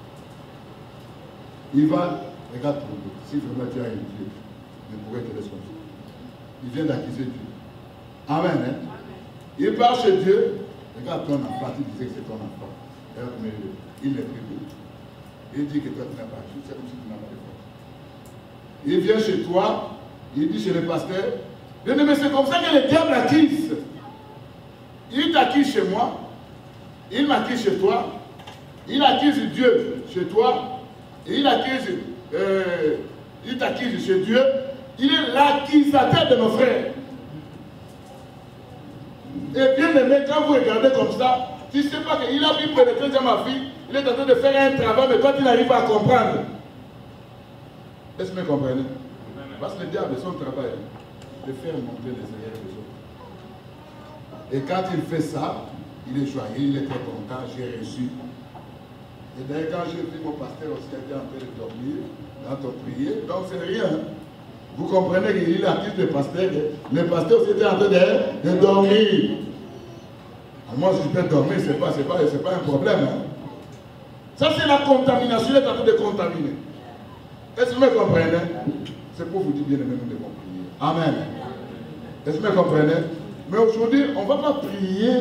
Il va, regarde ton Dieu. Si vraiment tu as un Dieu, il ne pourrait te laisser confier. Il vient d'accuser Dieu. Amen. Hein? Il part chez Dieu. Regarde ton enfant, tu disais que c'est ton enfant. Regarde, mais il n'est plus de Dieu. Il dit que toi tu n'as pas de Dieu, c'est comme si tu n'as pas de force. Il vient chez toi, il dit chez le pasteur, mais c'est comme ça que le diable accuse. Il t'accuse chez moi, il m'accuse chez toi, il accuse Dieu chez toi, et il t'accuse chez Dieu. Il est l'accusateur de nos frères. Et bien aimé, quand vous regardez comme ça, tu ne sais pas qu'il a pu pénétrer dans ma fille, il est en train de faire un travail, mais toi tu n'arrives pas à comprendre. Est-ce que vous comprenez? Parce que le diable, son travail, de faire monter les erreurs des autres. Et quand il fait ça, il est joyeux, il est très content, j'ai reçu. Et d'ailleurs, quand j'ai vu mon pasteur aussi était en train de dormir, dans ton prière, donc c'est rien. Vous comprenez qu'il accuse le pasteur aussi était en train de dormir. Moi, si je peux dormir, ce n'est pas un problème. Hein. Ça, c'est la contamination, il est en train de contaminer. Est-ce que vous me comprenez? C'est pour vous dire bien aimé, nous devons prier. Amen. Est-ce que vous me comprenez? Mais aujourd'hui, on ne va pas prier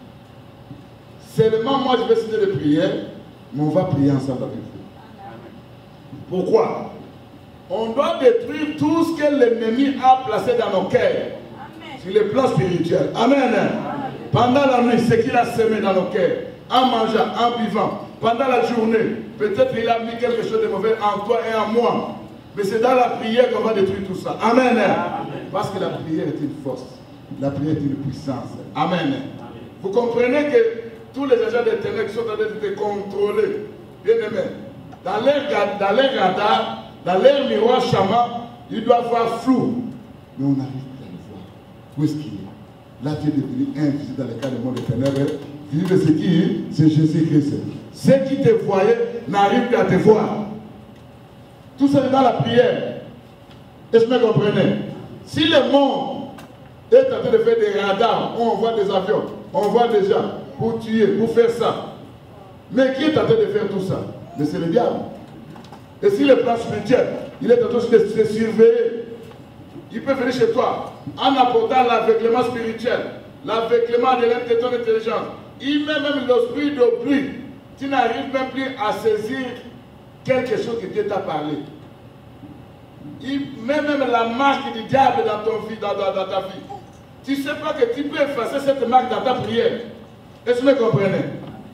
seulement moi je vais citer des prières, mais on va prier ensemble avec vous. Pourquoi? On doit détruire tout ce que l'ennemi a placé dans nos cœurs. Sur le plan spirituel. Amen. Pendant la nuit, ce qu'il a semé dans nos cœurs, en mangeant, en buvant, pendant la journée, peut-être il a mis quelque chose de mauvais en toi et en moi. Mais c'est dans la prière qu'on va détruire tout ça. Amen. Parce que la prière est une force. La prière est une puissance. Amen. Vous comprenez que tous les agents des ténèbres sont en train de te contrôler. Bien aimé. Dans leur radar, dans leur miroir chaman, ils doivent voir flou. Mais on n'arrive plus à le voir. Où est-ce qu'il est? Là, tu es devenu invisible dans le cas du monde des ténèbres. Philippe, c'est qui? C'est Jésus-Christ. Ceux qui te voyaient n'arrivent plus à te voir. Tout ça est dans la prière. Est-ce que vous comprenez? Si le monde est en train de faire des radars, on voit des avions, on voit des gens pour tuer, pour faire ça. Mais qui est en train de faire tout ça? Mais c'est le diable. Et si le plan spirituel, il est en train de se surveiller, il peut venir chez toi en apportant l'aveuglement spirituel, l'aveuglement de ton intelligence. Il met même l'esprit d'oubli tu n'arrives même plus à saisir quelque chose que Dieu t'a parlé. Il met même la marque du diable dans ta vie. Tu ne sais pas que tu peux effacer cette marque dans ta prière. Est-ce que vous me comprenez?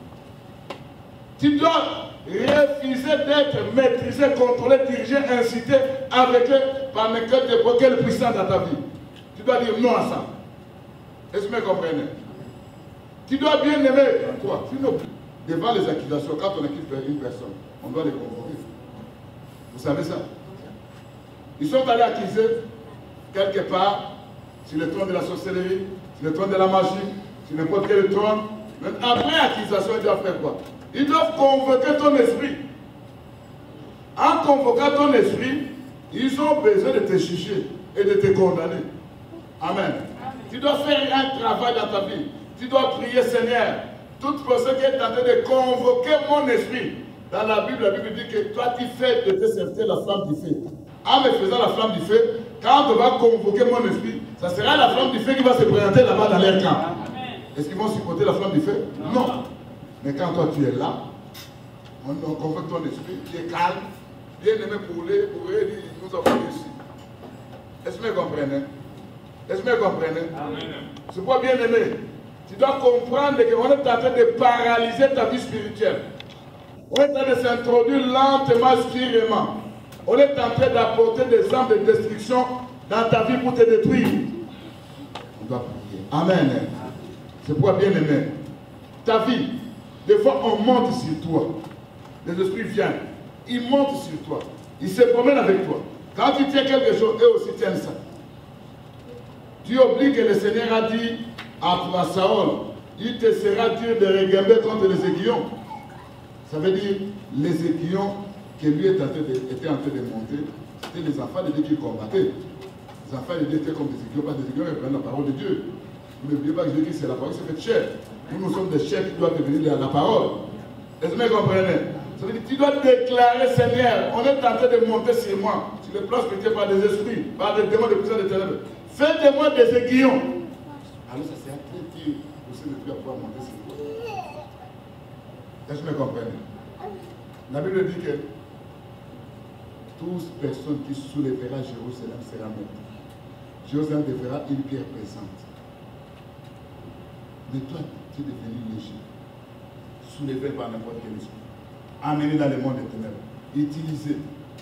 Tu dois refuser d'être maîtrisé, contrôlé, dirigé, incité, avec par n'importe quelle puissance dans ta vie. Tu dois dire non à ça. Est-ce que vous me comprenez? Tu dois bien aimer toi. Devant les accusations, quand on accuse une personne, on doit les convoquer. Vous savez ça? Ils sont allés accuser quelque part sur le trône de la sorcellerie, sur le trône de la magie, sur n'importe quel trône. Mais après accusation, ils doivent faire quoi? Ils doivent convoquer ton esprit. En convoquant ton esprit, ils ont besoin de te juger et de te condamner. Amen. Tu dois faire un travail dans ta vie. Tu dois prier, Seigneur. Toute personne qui est en train de convoquer mon esprit. Dans la Bible dit que toi, tu fais de tes serviteurs la flamme du feu. En me faisant la flamme du feu, quand on va convoquer mon esprit, ça sera la flamme du feu qui va se présenter là-bas dans leur camp. Est-ce qu'ils vont supporter la flamme du feu? Non. Mais quand toi tu es là, on convoque ton esprit, qui est calme, bien aimé pour dire, nous avons réussi. Est-ce que vous me comprenez? Est-ce que vous me comprenez? C'est pas bien aimé. Tu dois comprendre qu'on est en train de paralyser ta vie spirituelle. On est en train de s'introduire lentement spirituellement. On est en train d'apporter des armes de destruction dans ta vie pour te détruire. On doit prier. Amen. C'est pourquoi bien aimé. Ta vie, des fois on monte sur toi. Les esprits viennent. Ils montent sur toi. Ils se promènent avec toi. Quand tu tiens quelque chose, eux aussi tiennent ça. Tu oublies que le Seigneur a dit à Saül, il te sera dur de regamber contre les aiguillons. Ça veut dire les aiguillons que lui était en train de monter, c'était les enfants de Dieu qui combattaient. Les enfants de Dieu étaient comme des aiguillons, pas des aiguillons, ils prennent la parole de Dieu. Vous n'oubliez pas que Dieu dit que c'est la parole qui se fait chair. Nous sommes des chefs qui doivent devenir la parole. Est-ce que vous comprenez? Ça veut dire que tu dois déclarer, Seigneur, on est en train de monter sur moi, sur le plan spirituel par des esprits, par des démons de puissance de ténèbres. Faites de moi des aiguillons. Alors ça c'est un très dur aussi de pouvoir monter sur toi. Est-ce que vous comprenez? La Bible dit que toute personne qui soulèvera Jérusalem sera morte. Jérusalem devra une pierre pesante. Mais toi, tu es devenu léger. Soulevé par n'importe quel esprit. Amené dans le monde des ténèbres. Utilisé.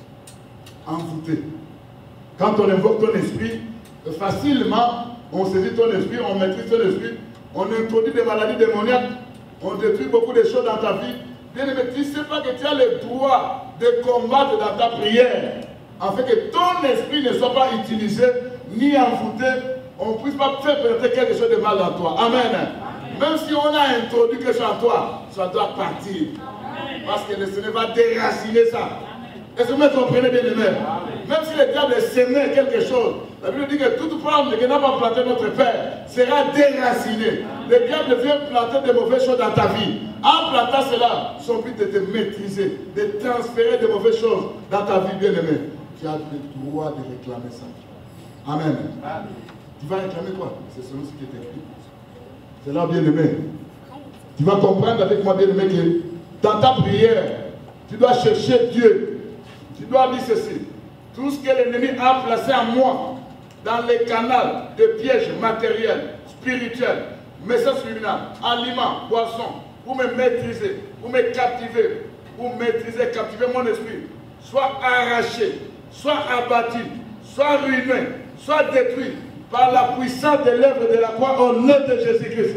Envoûté. Quand on invoque ton esprit, facilement, on saisit ton esprit, on maîtrise ton esprit, on introduit des maladies démoniaques, on détruit beaucoup de choses dans ta vie. Bien aimé, tu ne sais pas que tu as le droit de combattre dans ta prière, afin que ton esprit ne soit pas utilisé, ni envoûté, on ne puisse pas faire pénétrer quelque chose de mal dans toi. Amen. Amen. Même si on a introduit quelque chose en toi, ça doit partir. Amen. Parce que le Seigneur va déraciner ça. Est-ce que vous me comprenez bien, aimé? Même si le diable sémait quelque chose, la Bible dit que toute plante qui n'a pas planté notre Père sera déracinée. Le diable vient planter de mauvaises choses dans ta vie. En plantant cela, son but est de te maîtriser, de transférer de mauvaises choses dans ta vie, bien aimé. Tu as le droit de réclamer ça. Amen. Tu vas réclamer quoi? C'est selon ce qui est écrit. C'est là, bien aimé. Tu vas comprendre avec moi, bien aimé, que dans ta prière, tu dois chercher Dieu. Tu dois dire ceci. Tout ce que l'ennemi a placé en moi, dans les canaux de pièges matériels, spirituels, messages subliminaux, aliments, boissons, pour me maîtriser, pour me captiver, pour maîtriser, captiver mon esprit, soit arraché, soit abattu, soit ruiné, soit détruit par la puissance de l'œuvre de la croix au nom de Jésus-Christ.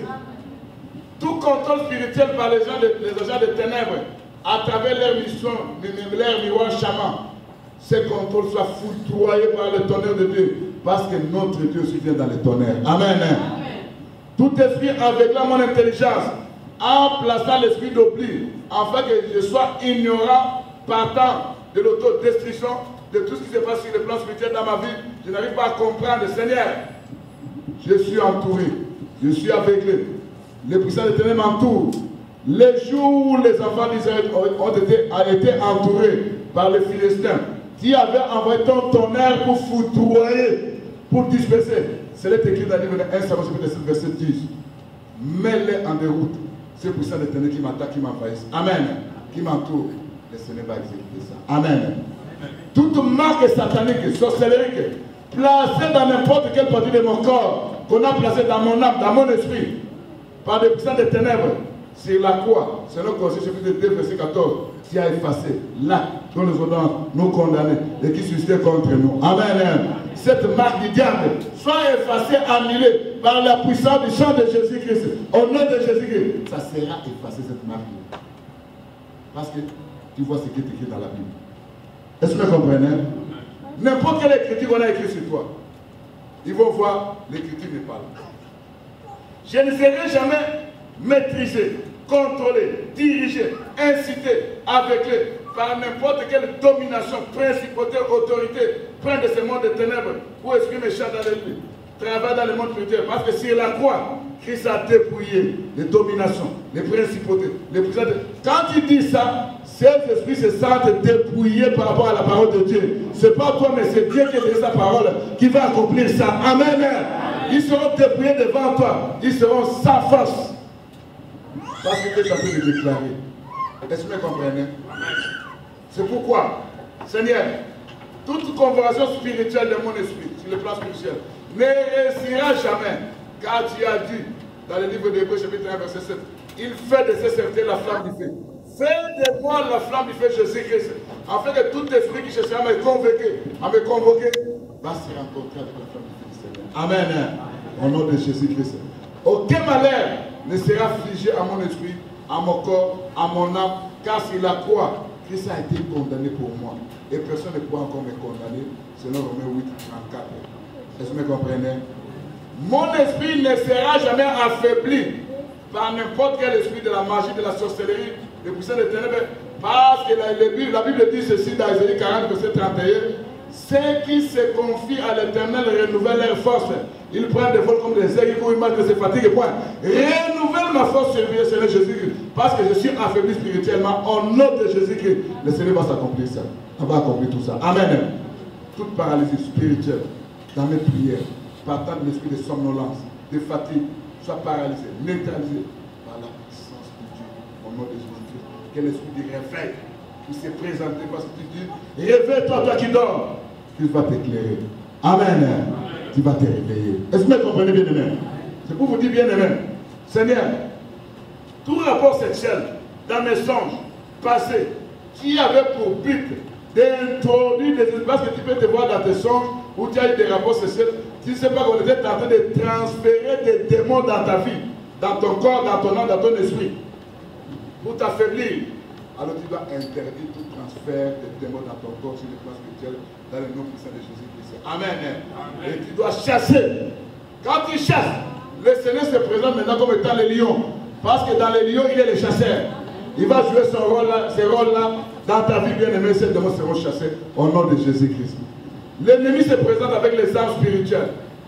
Tout contrôle spirituel par les agents de ténèbres, à travers leur mission, leur miroir chaman, ce contrôle soit foudroyé par le tonnerre de Dieu, parce que notre Dieu aussi vient dans le tonnerre. Amen. Amen. Tout esprit aveuglant mon intelligence, en plaçant l'esprit d'oubli, afin que je sois ignorant, partant de l'autodestruction, de tout ce qui se passe sur le plan spirituel dans ma vie, je n'arrive pas à comprendre. Seigneur, je suis entouré, je suis aveuglé, les puissants de ténèbres m'entourent. Les jours où les enfants d'Israël ont été entourés par les Philistins, qui avaient envoyé ton tonnerre pour foudroyer, pour disperser. C'est écrit dans le livre de 1 Samuel chapitre 7, verset 10. Mets-les en déroute. ce puissant de ténèbres qui m'attaque, qui m'envahisse. Amen. Qui m'entoure. Le Seigneur va exécuter ça. Amen. Toute marque satanique, sorcellerie, placée dans n'importe quelle partie de mon corps, qu'on a placée dans mon âme, dans mon esprit, par des puissants de ténèbres, sur la croix, selon Colossiens chapitre 2, verset 14, qui a effacé l'acte dont nous avons nous condamnés et qui suscitait contre nous. Amen. Cette marque du diable soit effacée, annulée par la puissance du sang de Jésus-Christ. Au nom de Jésus-Christ, ça sera effacé cette marque. Parce que tu vois ce qui est écrit dans la Bible. Est-ce que vous comprenez? N'importe quelle écriture qu'on a écrit sur toi, ils vont voir l'écriture n'est pas là. Je ne serai jamais maîtrisé, contrôlé, dirigé, incité, aveuglé par n'importe quelle domination, principauté, autorité, prince de ce monde de ténèbres, ou esprit méchant dans les nuits, travaille dans le monde spirituel. Parce que sur la croix, Christ a dépouillé les dominations, les principautés, les puissances. Quand il dit ça, ces esprits se sentent dépouillés par rapport à la parole de Dieu. Ce n'est pas toi, mais c'est Dieu qui a donné sa parole qui va accomplir ça. Amen. Ils seront dépouillés devant toi. Ils seront sans force. Parce que Dieu t'a pu le déclarer. Est-ce que vous comprenez? C'est pourquoi, Seigneur, toute conversion spirituelle de mon esprit, sur le plan spirituel, ne réussira jamais. Car tu as dit, dans le livre d'Hébreux, chapitre 1, verset 7, il fait de ses serviteurs la flamme du feu. Fais de moi la flamme du feu, Jésus-Christ, afin que tout esprit qui cherchera à me convoquer, va se rencontrer avec la flamme du feu du Seigneur. Amen. Au nom de Jésus-Christ. Aucun malheur ne sera figé à mon esprit, à mon corps, à mon âme, car sur la croix, Christ a été condamné pour moi. Et personne ne pourra encore me condamner, selon Romains 8, 34. Est-ce que vous me comprenez? Mon esprit ne sera jamais affaibli par n'importe quel esprit de la magie, de la sorcellerie, des puissants des ténèbres, parce que la Bible dit ceci dans Ésaïe 40, verset 31, ceux qui se confient à l'Éternel renouvellent leur force. Ils prennent des vols comme des aigles, ils marchent de se fatiguent. Point. Renouvelle ma force sur le Seigneur Jésus-Christ, parce que je suis affaibli spirituellement. Au nom de Jésus-Christ, le Seigneur va s'accomplir ça. On va accomplir tout ça. Amen. Toute paralysie spirituelle dans mes prières, partant de l'esprit de somnolence, de fatigue, soit paralysé, neutralisé par la puissance de Dieu. Au nom de Jésus-Christ. Quel esprit de réveil qui s'est présenté parce que tu dis, réveille-toi, toi qui dors. Il va t'éclairer. Amen. Tu vas te réveiller. Est-ce que vous comprenez bien aimé? C'est pour vous dire bien aimé. Seigneur, tout rapport sexuel dans mes songes passés qui avait pour but d'introduire des espaces que tu peux te voir dans tes songes où tu as eu des rapports sexuels, tu ne sais pas qu'on était en train de transférer des démons dans ta vie, dans ton corps, dans ton âme, dans ton esprit, pour t'affaiblir. Alors tu dois interdire tout transfert de démons dans ton corps sur le plan spirituel, dans le nom puissant de Jésus-Christ. Amen. Et tu dois chasser. Quand tu chasses, le Seigneur se présente maintenant comme étant le lion. Parce que dans les lions, il est le chasseur. Il va jouer ce rôle-là dans ta vie, bien-aimée. Ces démons seront chassés au nom de Jésus-Christ. L'ennemi se présente avec les armes spirituelles,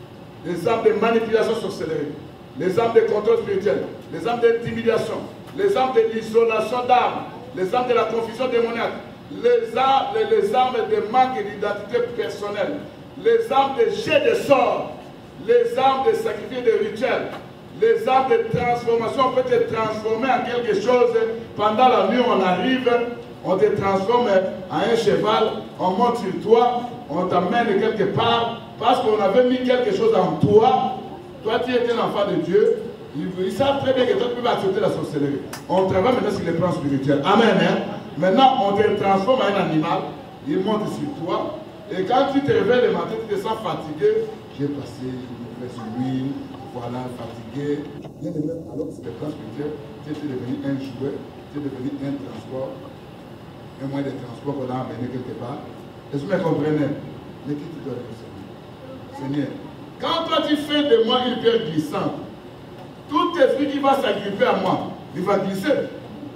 les armes de manipulation sorcellerie, les armes de contrôle spirituel, les armes d'intimidation, les armes de l'isolation d'armes, les armes de la confusion démoniaque, les armes de manque d'identité personnelle, les armes de jet de sort, les armes de sacrifice de rituel, les armes de transformation. On peut te transformer en quelque chose. Pendant la nuit, on arrive, on te transforme en un cheval, on monte sur toi, on t'amène quelque part, parce qu'on avait mis quelque chose en toi. Toi, tu étais l'enfant de Dieu. Ils savent très bien que toi, tu peux accepter la sorcellerie. On travaille maintenant sur les plans spirituels. Amen. Maintenant, on te transforme en un animal. Il monte sur toi. Et quand tu te réveilles le matin, tu te sens fatigué. J'ai passé une mauvaise nuit. Voilà, fatigué. Bien aimé, alors que c'est les plans spirituels, tu es devenu un jouet. Tu es devenu un transport. Un moyen de transport qu'on a amené quelque part. Est-ce que vous me comprenez? Mais qui tu dois le Seigneur, quand toi tu fais de moi une pierre glissante, tout esprit qui va s'agripper à moi, il va glisser.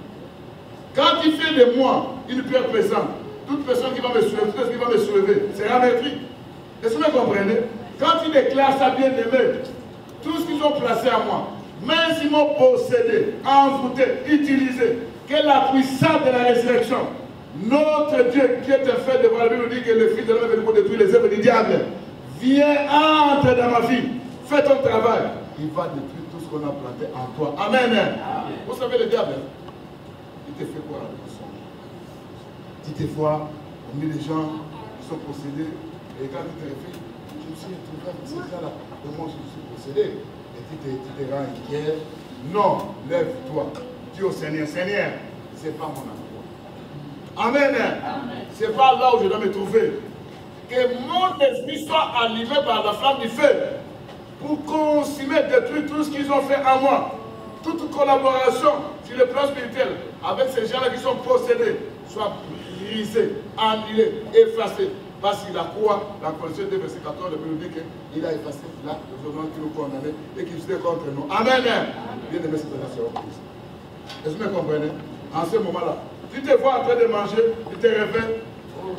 Quand tu fais de moi une pierre pesante, toute personne qui va me soulever, tout esprit qui va me soulever, sera maîtrise. Est-ce que vous comprenez? Quand tu déclares ça, bien aimé, tout ce qu'ils ont placé à moi, même s'ils m'ont possédé, envoûté, utilisé, que la puissance de la résurrection, notre Dieu qui est un fait devant la Bible dit que le Fils de l'homme est venu pour détruire les œuvres du diable. Viens, entre dans ma vie, fais ton travail. Il va détruire tout ce ce qu'on a planté en toi. Amen. Amen. Vous savez, le diable, il te fait quoi? Tu te vois, on met des gens qui sont possédés, et quand tu te réfléchis, je me suis retrouvé avec ces gens-là, comment je suis possédé? Et tu te rends inquiet. Non, lève-toi. Dis au Seigneur, Seigneur, ce n'est pas mon emploi. Amen. Ce n'est pas là où je dois me trouver. Que mon esprit soit allumé par la flamme du feu pour consumer, détruire tout ce qu'ils ont fait à moi. Toute collaboration sur le plan spirituel avec ces gens-là qui sont possédés soit brisée, annulée, effacée. Parce qu'il a quoi? La Colossiens 2, verset 14, le Bible dit qu'il a effacé là, les ordonnances qui nous condamnaient et qui étaient contre nous. Amen. Bien aimé, c'est la Christ. Est-ce que vous me comprenez? En ce moment-là, tu te vois en train de manger, tu te réveilles. Oh,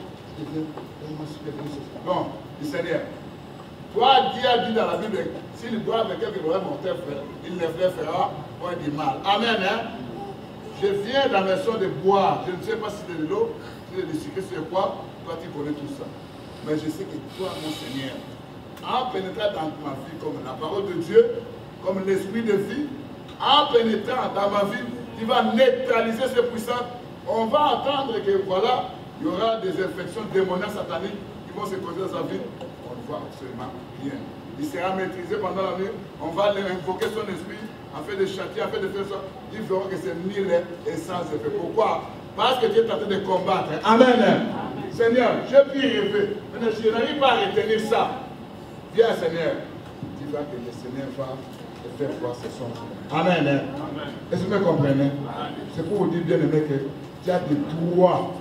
non, le Seigneur. Toi, Dieu a dit dans la Bible, s'il boit avec quelqu'un qui aurait monté, il ne le fera point du mal. Amen. Je viens dans la maison de boire. Je ne sais pas si c'est de l'eau, si c'est du sucre, c'est quoi. Toi, tu connais tout ça. Mais je sais que toi, mon Seigneur, en pénétrant dans ma vie comme la parole de Dieu, comme l'esprit de vie, en pénétrant dans ma vie, tu vas neutraliser ces puissances. On va attendre que voilà, il y aura des infections démoniaques sataniques qui vont se causer dans sa vie. On ne voit absolument rien. Il sera maîtrisé pendant la nuit. On va invoquer son esprit, afin de châtier, afin de faire ça. Ils verront que c'est nul et sans effet. Pourquoi? Parce que Dieu est en train de combattre. Amen. Seigneur, je puis rêver. Mais je n'arrive pas à retenir ça. Viens, Seigneur. Tu vois que le Seigneur va te faire voir ses songes. Amen. Est-ce que vous me comprenez? C'est pour vous dire, bien aimé, que tu as des droits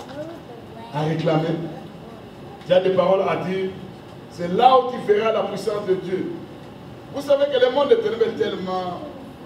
à réclamer. Tu as des paroles à dire. C'est là où tu verras la puissance de Dieu. Vous savez que le monde est tellement...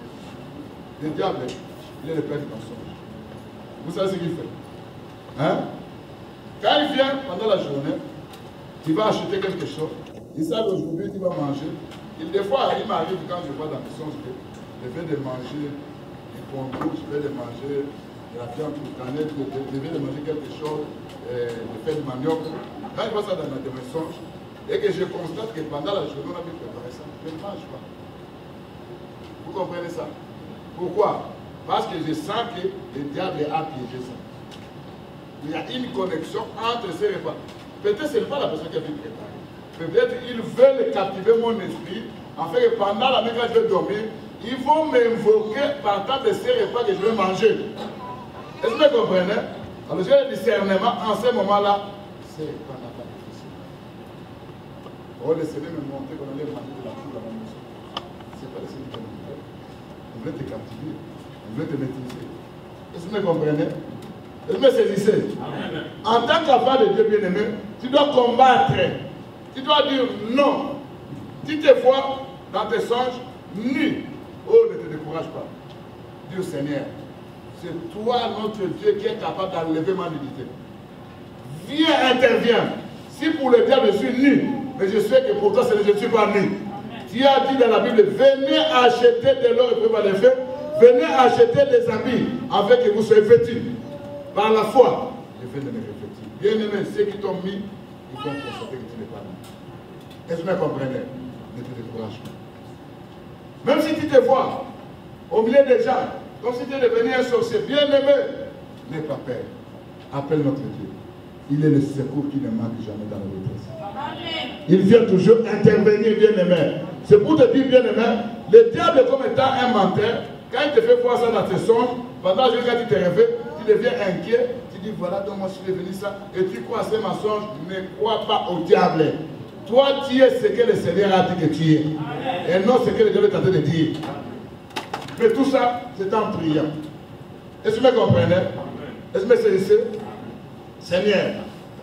Le diable, il est le père du mensonge. Vous savez ce qu'il fait? Hein? Quand il vient pendant la journée, il va acheter quelque chose. Il sait qu'aujourd'hui, il va manger. Des fois, il m'arrive quand je vois dans mes songes, je vais de manger du pompon, je vais de manger de la viande pour canette, je vais de manger quelque chose, de faire du manioc. Quand je vois ça dans mes songes, et que je constate que pendant la journée, on a pu préparer ça, je ne mange pas. Vous comprenez ça? Pourquoi? Parce que je sens que le diable a piégé ça. Il y a une connexion entre ces repas. Peut-être que ce n'est pas la personne qui a pu préparer. Peut-être qu'ils veulent captiver mon esprit, afin que pendant la nuit, quand je vais dormir, ils vont m'invoquer partant de ces repas que je vais manger. Est-ce que vous comprenez? Alors j'ai le discernement en ce moment-là. C'est pas la part difficile. Oh, le Seigneur me montrait qu'on allait manger de la poule à la maison. Ce n'est pas le Seigneur qui me dit. On voulait te captiver, on voulait te maîtriser. Est-ce que vous me comprenez? Est-ce que vous me saisissez? Amen. En tant qu'enfant de Dieu bien-aimé, tu dois combattre. Tu dois dire non. Tu te vois dans tes songes nu. Oh, ne te décourage pas. Dis au Seigneur, c'est toi notre Dieu qui est capable d'enlever ma nudité. Viens, interviens. Si pour le diable je suis nu, mais je sais que pour toi je ne suis pas nu. Tu as dit dans la Bible, venez acheter de l'or et préparer les feux. Venez acheter des habits afin que vous soyez vêtus. Par la foi, je viens de me revêtir. Bien aimé, ceux qui t'ont mis, ils vont constater que tu n'es pas nu. Est-ce que vous me comprenez? Ne te décourage pas. Même si tu te vois au milieu des gens, comme si tu es devenu un sorcier, bien aimé, n'aie pas peur. Appelle notre Dieu. Il est le secours qui ne manque jamais dans la détresse. Il vient toujours intervenir, bien aimé. C'est pour te dire, bien aimé, le diable comme étant un menteur, quand il te fait voir ça dans tes songes, pendant que quand tu te réveilles, tu deviens inquiet, tu dis voilà donc moi je suis devenu ça, et tu crois à ces mensonges, ne crois pas au diable. Toi tu es ce que le Seigneur a dit que tu es, et non ce que le diable est en train de dire. Mais tout ça, c'est en priant. Est-ce que vous me comprenez? Est-ce que vous me saisissez? Seigneur,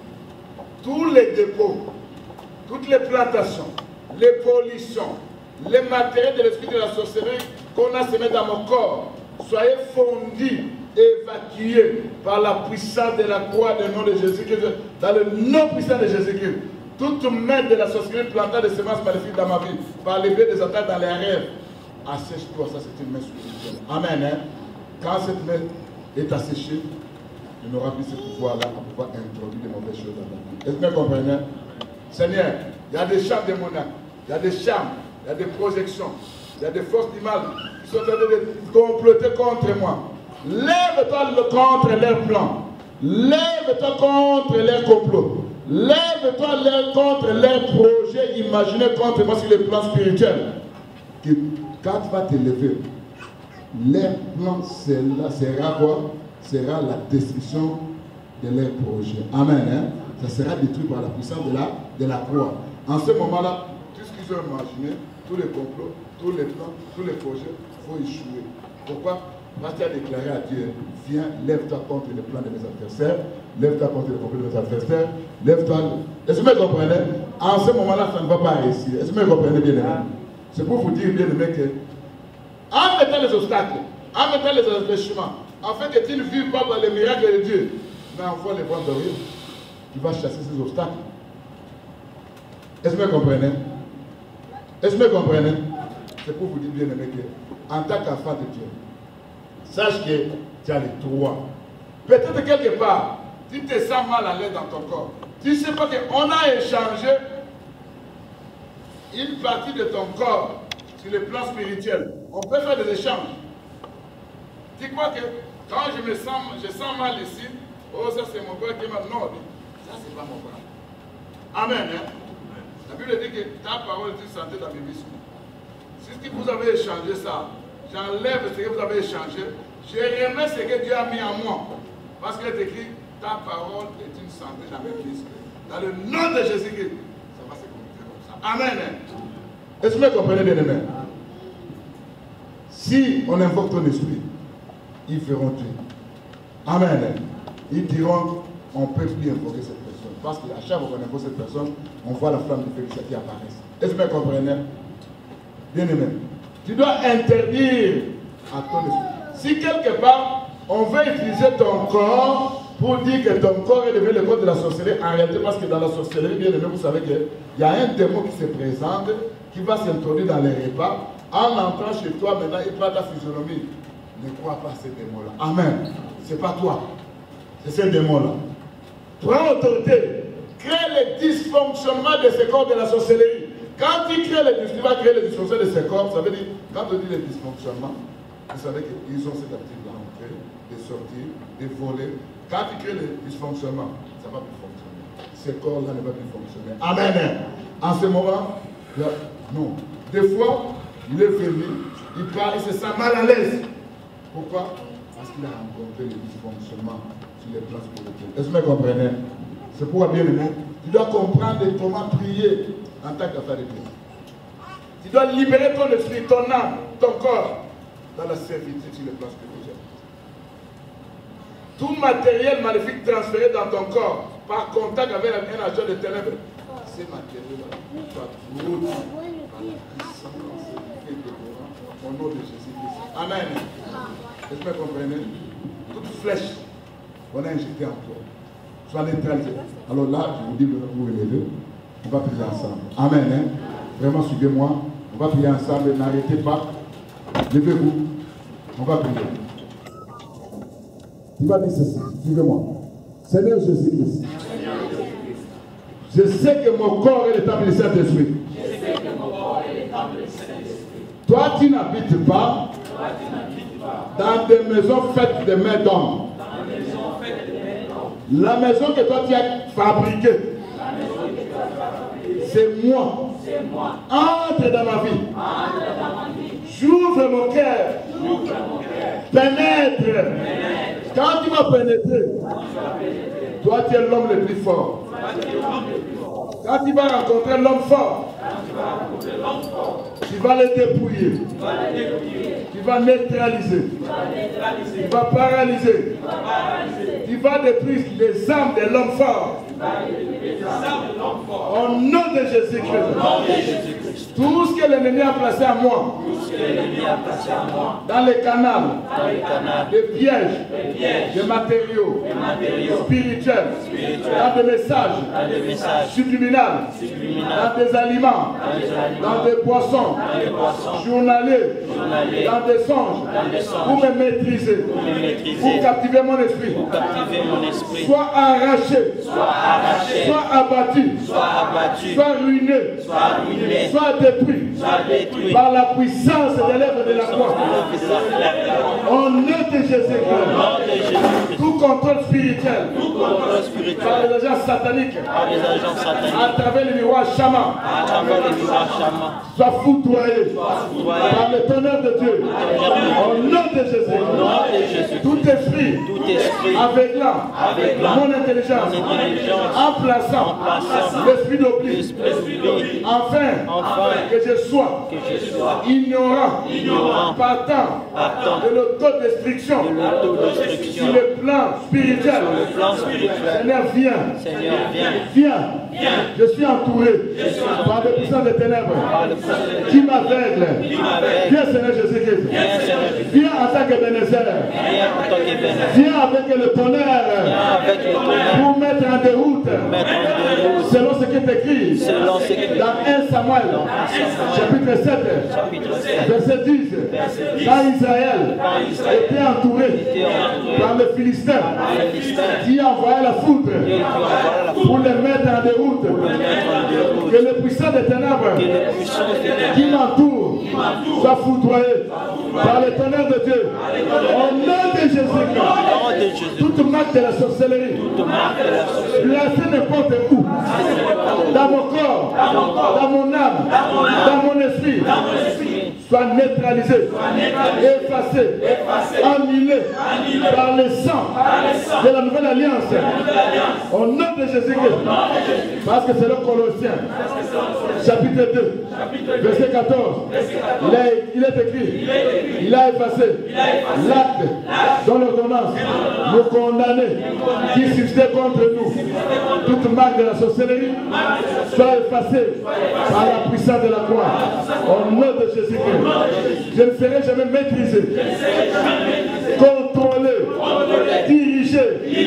tous les dépôts, toutes les plantations, les pollutions, les matériels de l'esprit de la sorcellerie qu'on a semé dans mon corps, soyez fondus, évacués par la puissance de la croix du nom de Jésus-Christ, dans le nom puissant de Jésus-Christ. Toute main de la sorcellerie plantée des semences maléfiques dans ma vie, par les biais des attaques dans les rêves, assèche-toi, ça c'est une main spirituelle. Amen. Hein? Quand cette main est asséchée, tu n'auras plus ce pouvoir-là à pouvoir introduire de mauvaises choses dans ta vie. Est-ce que vous comprenez? Seigneur, il y a des charmes démoniaques, il y a des charmes, il y a des projections, Il y a des forces du mal qui sont en train de comploter contre moi. Lève-toi contre leurs plans. Lève-toi contre leurs complots. Lève-toi contre leurs projets imaginés contre moi sur le plan spirituel. Que quand tu vas te lever, leur plan sera quoi? Sera la destruction de leurs projets. Amen. Hein? Ça sera détruit par la puissance de la croix. En ce moment-là, tout ce qu'ils ont imaginé, tous les complots, tous les plans, tous les projets, il faut échouer. Pourquoi? Parce qu'il a déclaré à Dieu, viens, lève-toi contre les plans de mes adversaires, lève-toi contre les complots de mes adversaires, lève-toi. Est-ce que vous comprenez? En ce moment-là, ça ne va pas réussir. Est-ce que vous comprenez bien aimé? C'est pour vous dire bien aimé que, en mettant les obstacles, en mettant les empêchements, afin que tu ne vives pas dans les miracles de Dieu, mais envoie les vents de rien. Tu vas chasser ces obstacles. Est-ce que vous comprenez? Est-ce que vous comprenez? C'est pour vous dire bien aimé que, en tant qu'enfant de Dieu, sache que tu as les droits. Peut-être quelque part, tu te sens mal à l'aise dans ton corps. Tu ne sais pas qu'on a échangé une partie de ton corps sur le plan spirituel. On peut faire des échanges. Tu crois que quand je sens mal ici, oh ça c'est mon corps qui m'a... Non, ça c'est pas mon corps. Amen. Hein? La Bible dit que ta parole est une santé dans mes biscuits. Si vous avez échangé ça, j'enlève ce que vous avez échangé, je remets ce que Dieu a mis en moi. Parce qu'il est écrit, ta parole est une santé dans mes biscuits. Dans le nom de Jésus-Christ, ça va se communiquer comme ça. Amen. Est-ce que vous comprenez bien, amen? Si on invoque ton esprit, ils feront Dieu. Amen. Ils diront, on ne peut plus invoquer cette personne. Parce qu'à chaque fois qu'on invoque cette personne, on voit la flamme du feu qui apparaît. Est-ce que vous comprenez? Bien aimé. Tu dois interdire à ton esprit. Si quelque part, on veut utiliser ton corps pour dire que ton corps est devenu le corps de la sorcellerie, en réalité, parce que dans la sorcellerie, bien aimé, vous savez qu'il y a un démon qui se présente, qui va s'introduire dans les repas. En entrant chez toi, maintenant, il prend ta physionomie. Ne crois pas à ce démon-là. Amen. Ce n'est pas toi. C'est ce démon-là. Prends autorité. Crée le dysfonctionnement de ce corps de la sorcellerie. Quand tu crées tu vas créer le dysfonctionnement de ce corps, ça veut dire, quand on dit le dysfonctionnement, vous savez qu'ils ont cette habitude d'entrer, de sortir, de voler. Quand tu crées le dysfonctionnement, ça ne va plus fonctionner. Ce corps-là ne va plus fonctionner. Amen. En ce moment, là, non. Des fois, il est venu, il parle, il se sent mal à l'aise. Pourquoi? Parce qu'il a rencontré le dysfonctionnement sur les plans spirituels. Est-ce que vous comprenez? C'est pourquoi, bien aimé, tu dois comprendre comment prier en tant qu'affaire de Dieu. Tu dois libérer ton esprit, ton âme, ton corps dans la servitude sur les plans spirituels. Tout matériel maléfique transféré dans ton corps par contact avec un agent de ténèbres, ces matériels-là soient brûlés par la puissance et de au nom de Jésus-Christ. Amen. Est-ce que vous comprenez? Toute flèche qu'on a injectée en toi soit neutralisée. Alors là, je vous dis de vous relever. On va prier ensemble. Amen. Hein? Vraiment, suivez-moi. On va prier ensemble. N'arrêtez pas. Levez-vous. On va prier. Il va dire ceci. Suivez-moi. Seigneur Jésus-Christ. Je sais que mon corps est le temple du Saint-Esprit. Toi, tu n'habites pas dans des maisons faites de mains d'hommes. La maison que toi tu as fabriquée, c'est moi. Entre dans ma vie. J'ouvre mon cœur. Pénètre. Quand tu m'as pénétré, toi tu es l'homme le plus fort. Quand tu vas rencontrer l'homme fort, tu vas le dépouiller. Tu vas neutraliser. Tu vas paralyser. Tu vas détruire les âmes de l'homme fort. Au nom de Jésus-Christ. Tout ce que l'ennemi a placé à moi, dans les canaux, des pièges, des matériaux spirituels, dans des messages subliminaux, dans des aliments, dans des boissons, journaliers, dans des songes, pour me maîtriser, pour captiver mon esprit, soit arraché soit abattu, soit ruiné, soit détruit par la puissance des lèvres de la croix. Au nom de Jésus-Christ, tout contrôle spirituel par les agents sataniques, à travers le miroir chaman, soit foudroyé par le tonnerre de Dieu. Au nom de Jésus, tout esprit aveuglant mon intelligence, en plaçant l'esprit d'oubli, afin que je sois ignorant, partant de l'autodestruction sur le plan spirituel. Seigneur, viens. Je suis entouré par des puissances des ténèbres qui m'aveuglent. Viens, Seigneur Jésus-Christ. Viens en tant qu'Ebenezer. Viens avec le tonnerre pour mettre en déroute, selon ce qui est écrit dans 1 Samuel, chapitre 7, verset 10. Quand Israël était entouré par les Philistins, qui envoyaient la foudre pour les mettre en déroute, que le puissant des ténèbres qui m'entoure soit foudroyé par le tonnerre de Dieu. Au nom de Jésus-Christ, toute marque de la sorcellerie, placée n'importe où, dans mon corps, dans mon âme, dans mon esprit, soit neutralisé, effacé, annulé par le sang de la nouvelle alliance. Au nom de Jésus-Christ. Parce que c'est le Colossiens, chapitre 2, verset 14. Il est écrit, il a effacé l'acte dont l'ordonnance nous condamnait, qui subsistait contre nous. Toute marque de la sorcellerie soit effacée par la puissance de la croix. Au nom de Jésus-Christ. Je ne serai jamais maîtrisé, contrôlé, dirigé,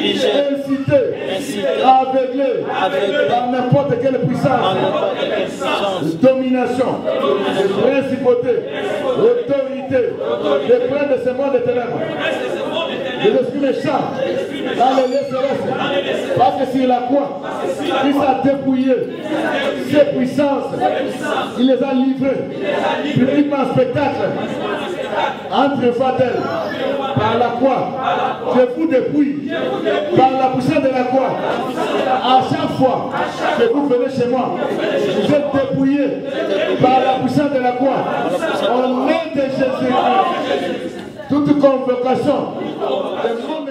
incité, aveuglé par n'importe quelle puissance, domination, principauté, autorité, des princes de ce monde de ténèbres, de l'esprit méchant, dans les lieux célestes, parce que sur la croix, il s'est dépouillé ses puissances, il les a livrées, publiquement en spectacle, entre fatels, par la croix. Je vous dépouille par la puissance de la croix. À chaque fois que vous venez chez moi, vous êtes dépouillé par la puissance de la croix. Au nom de Jésus-Christ, toute convocation,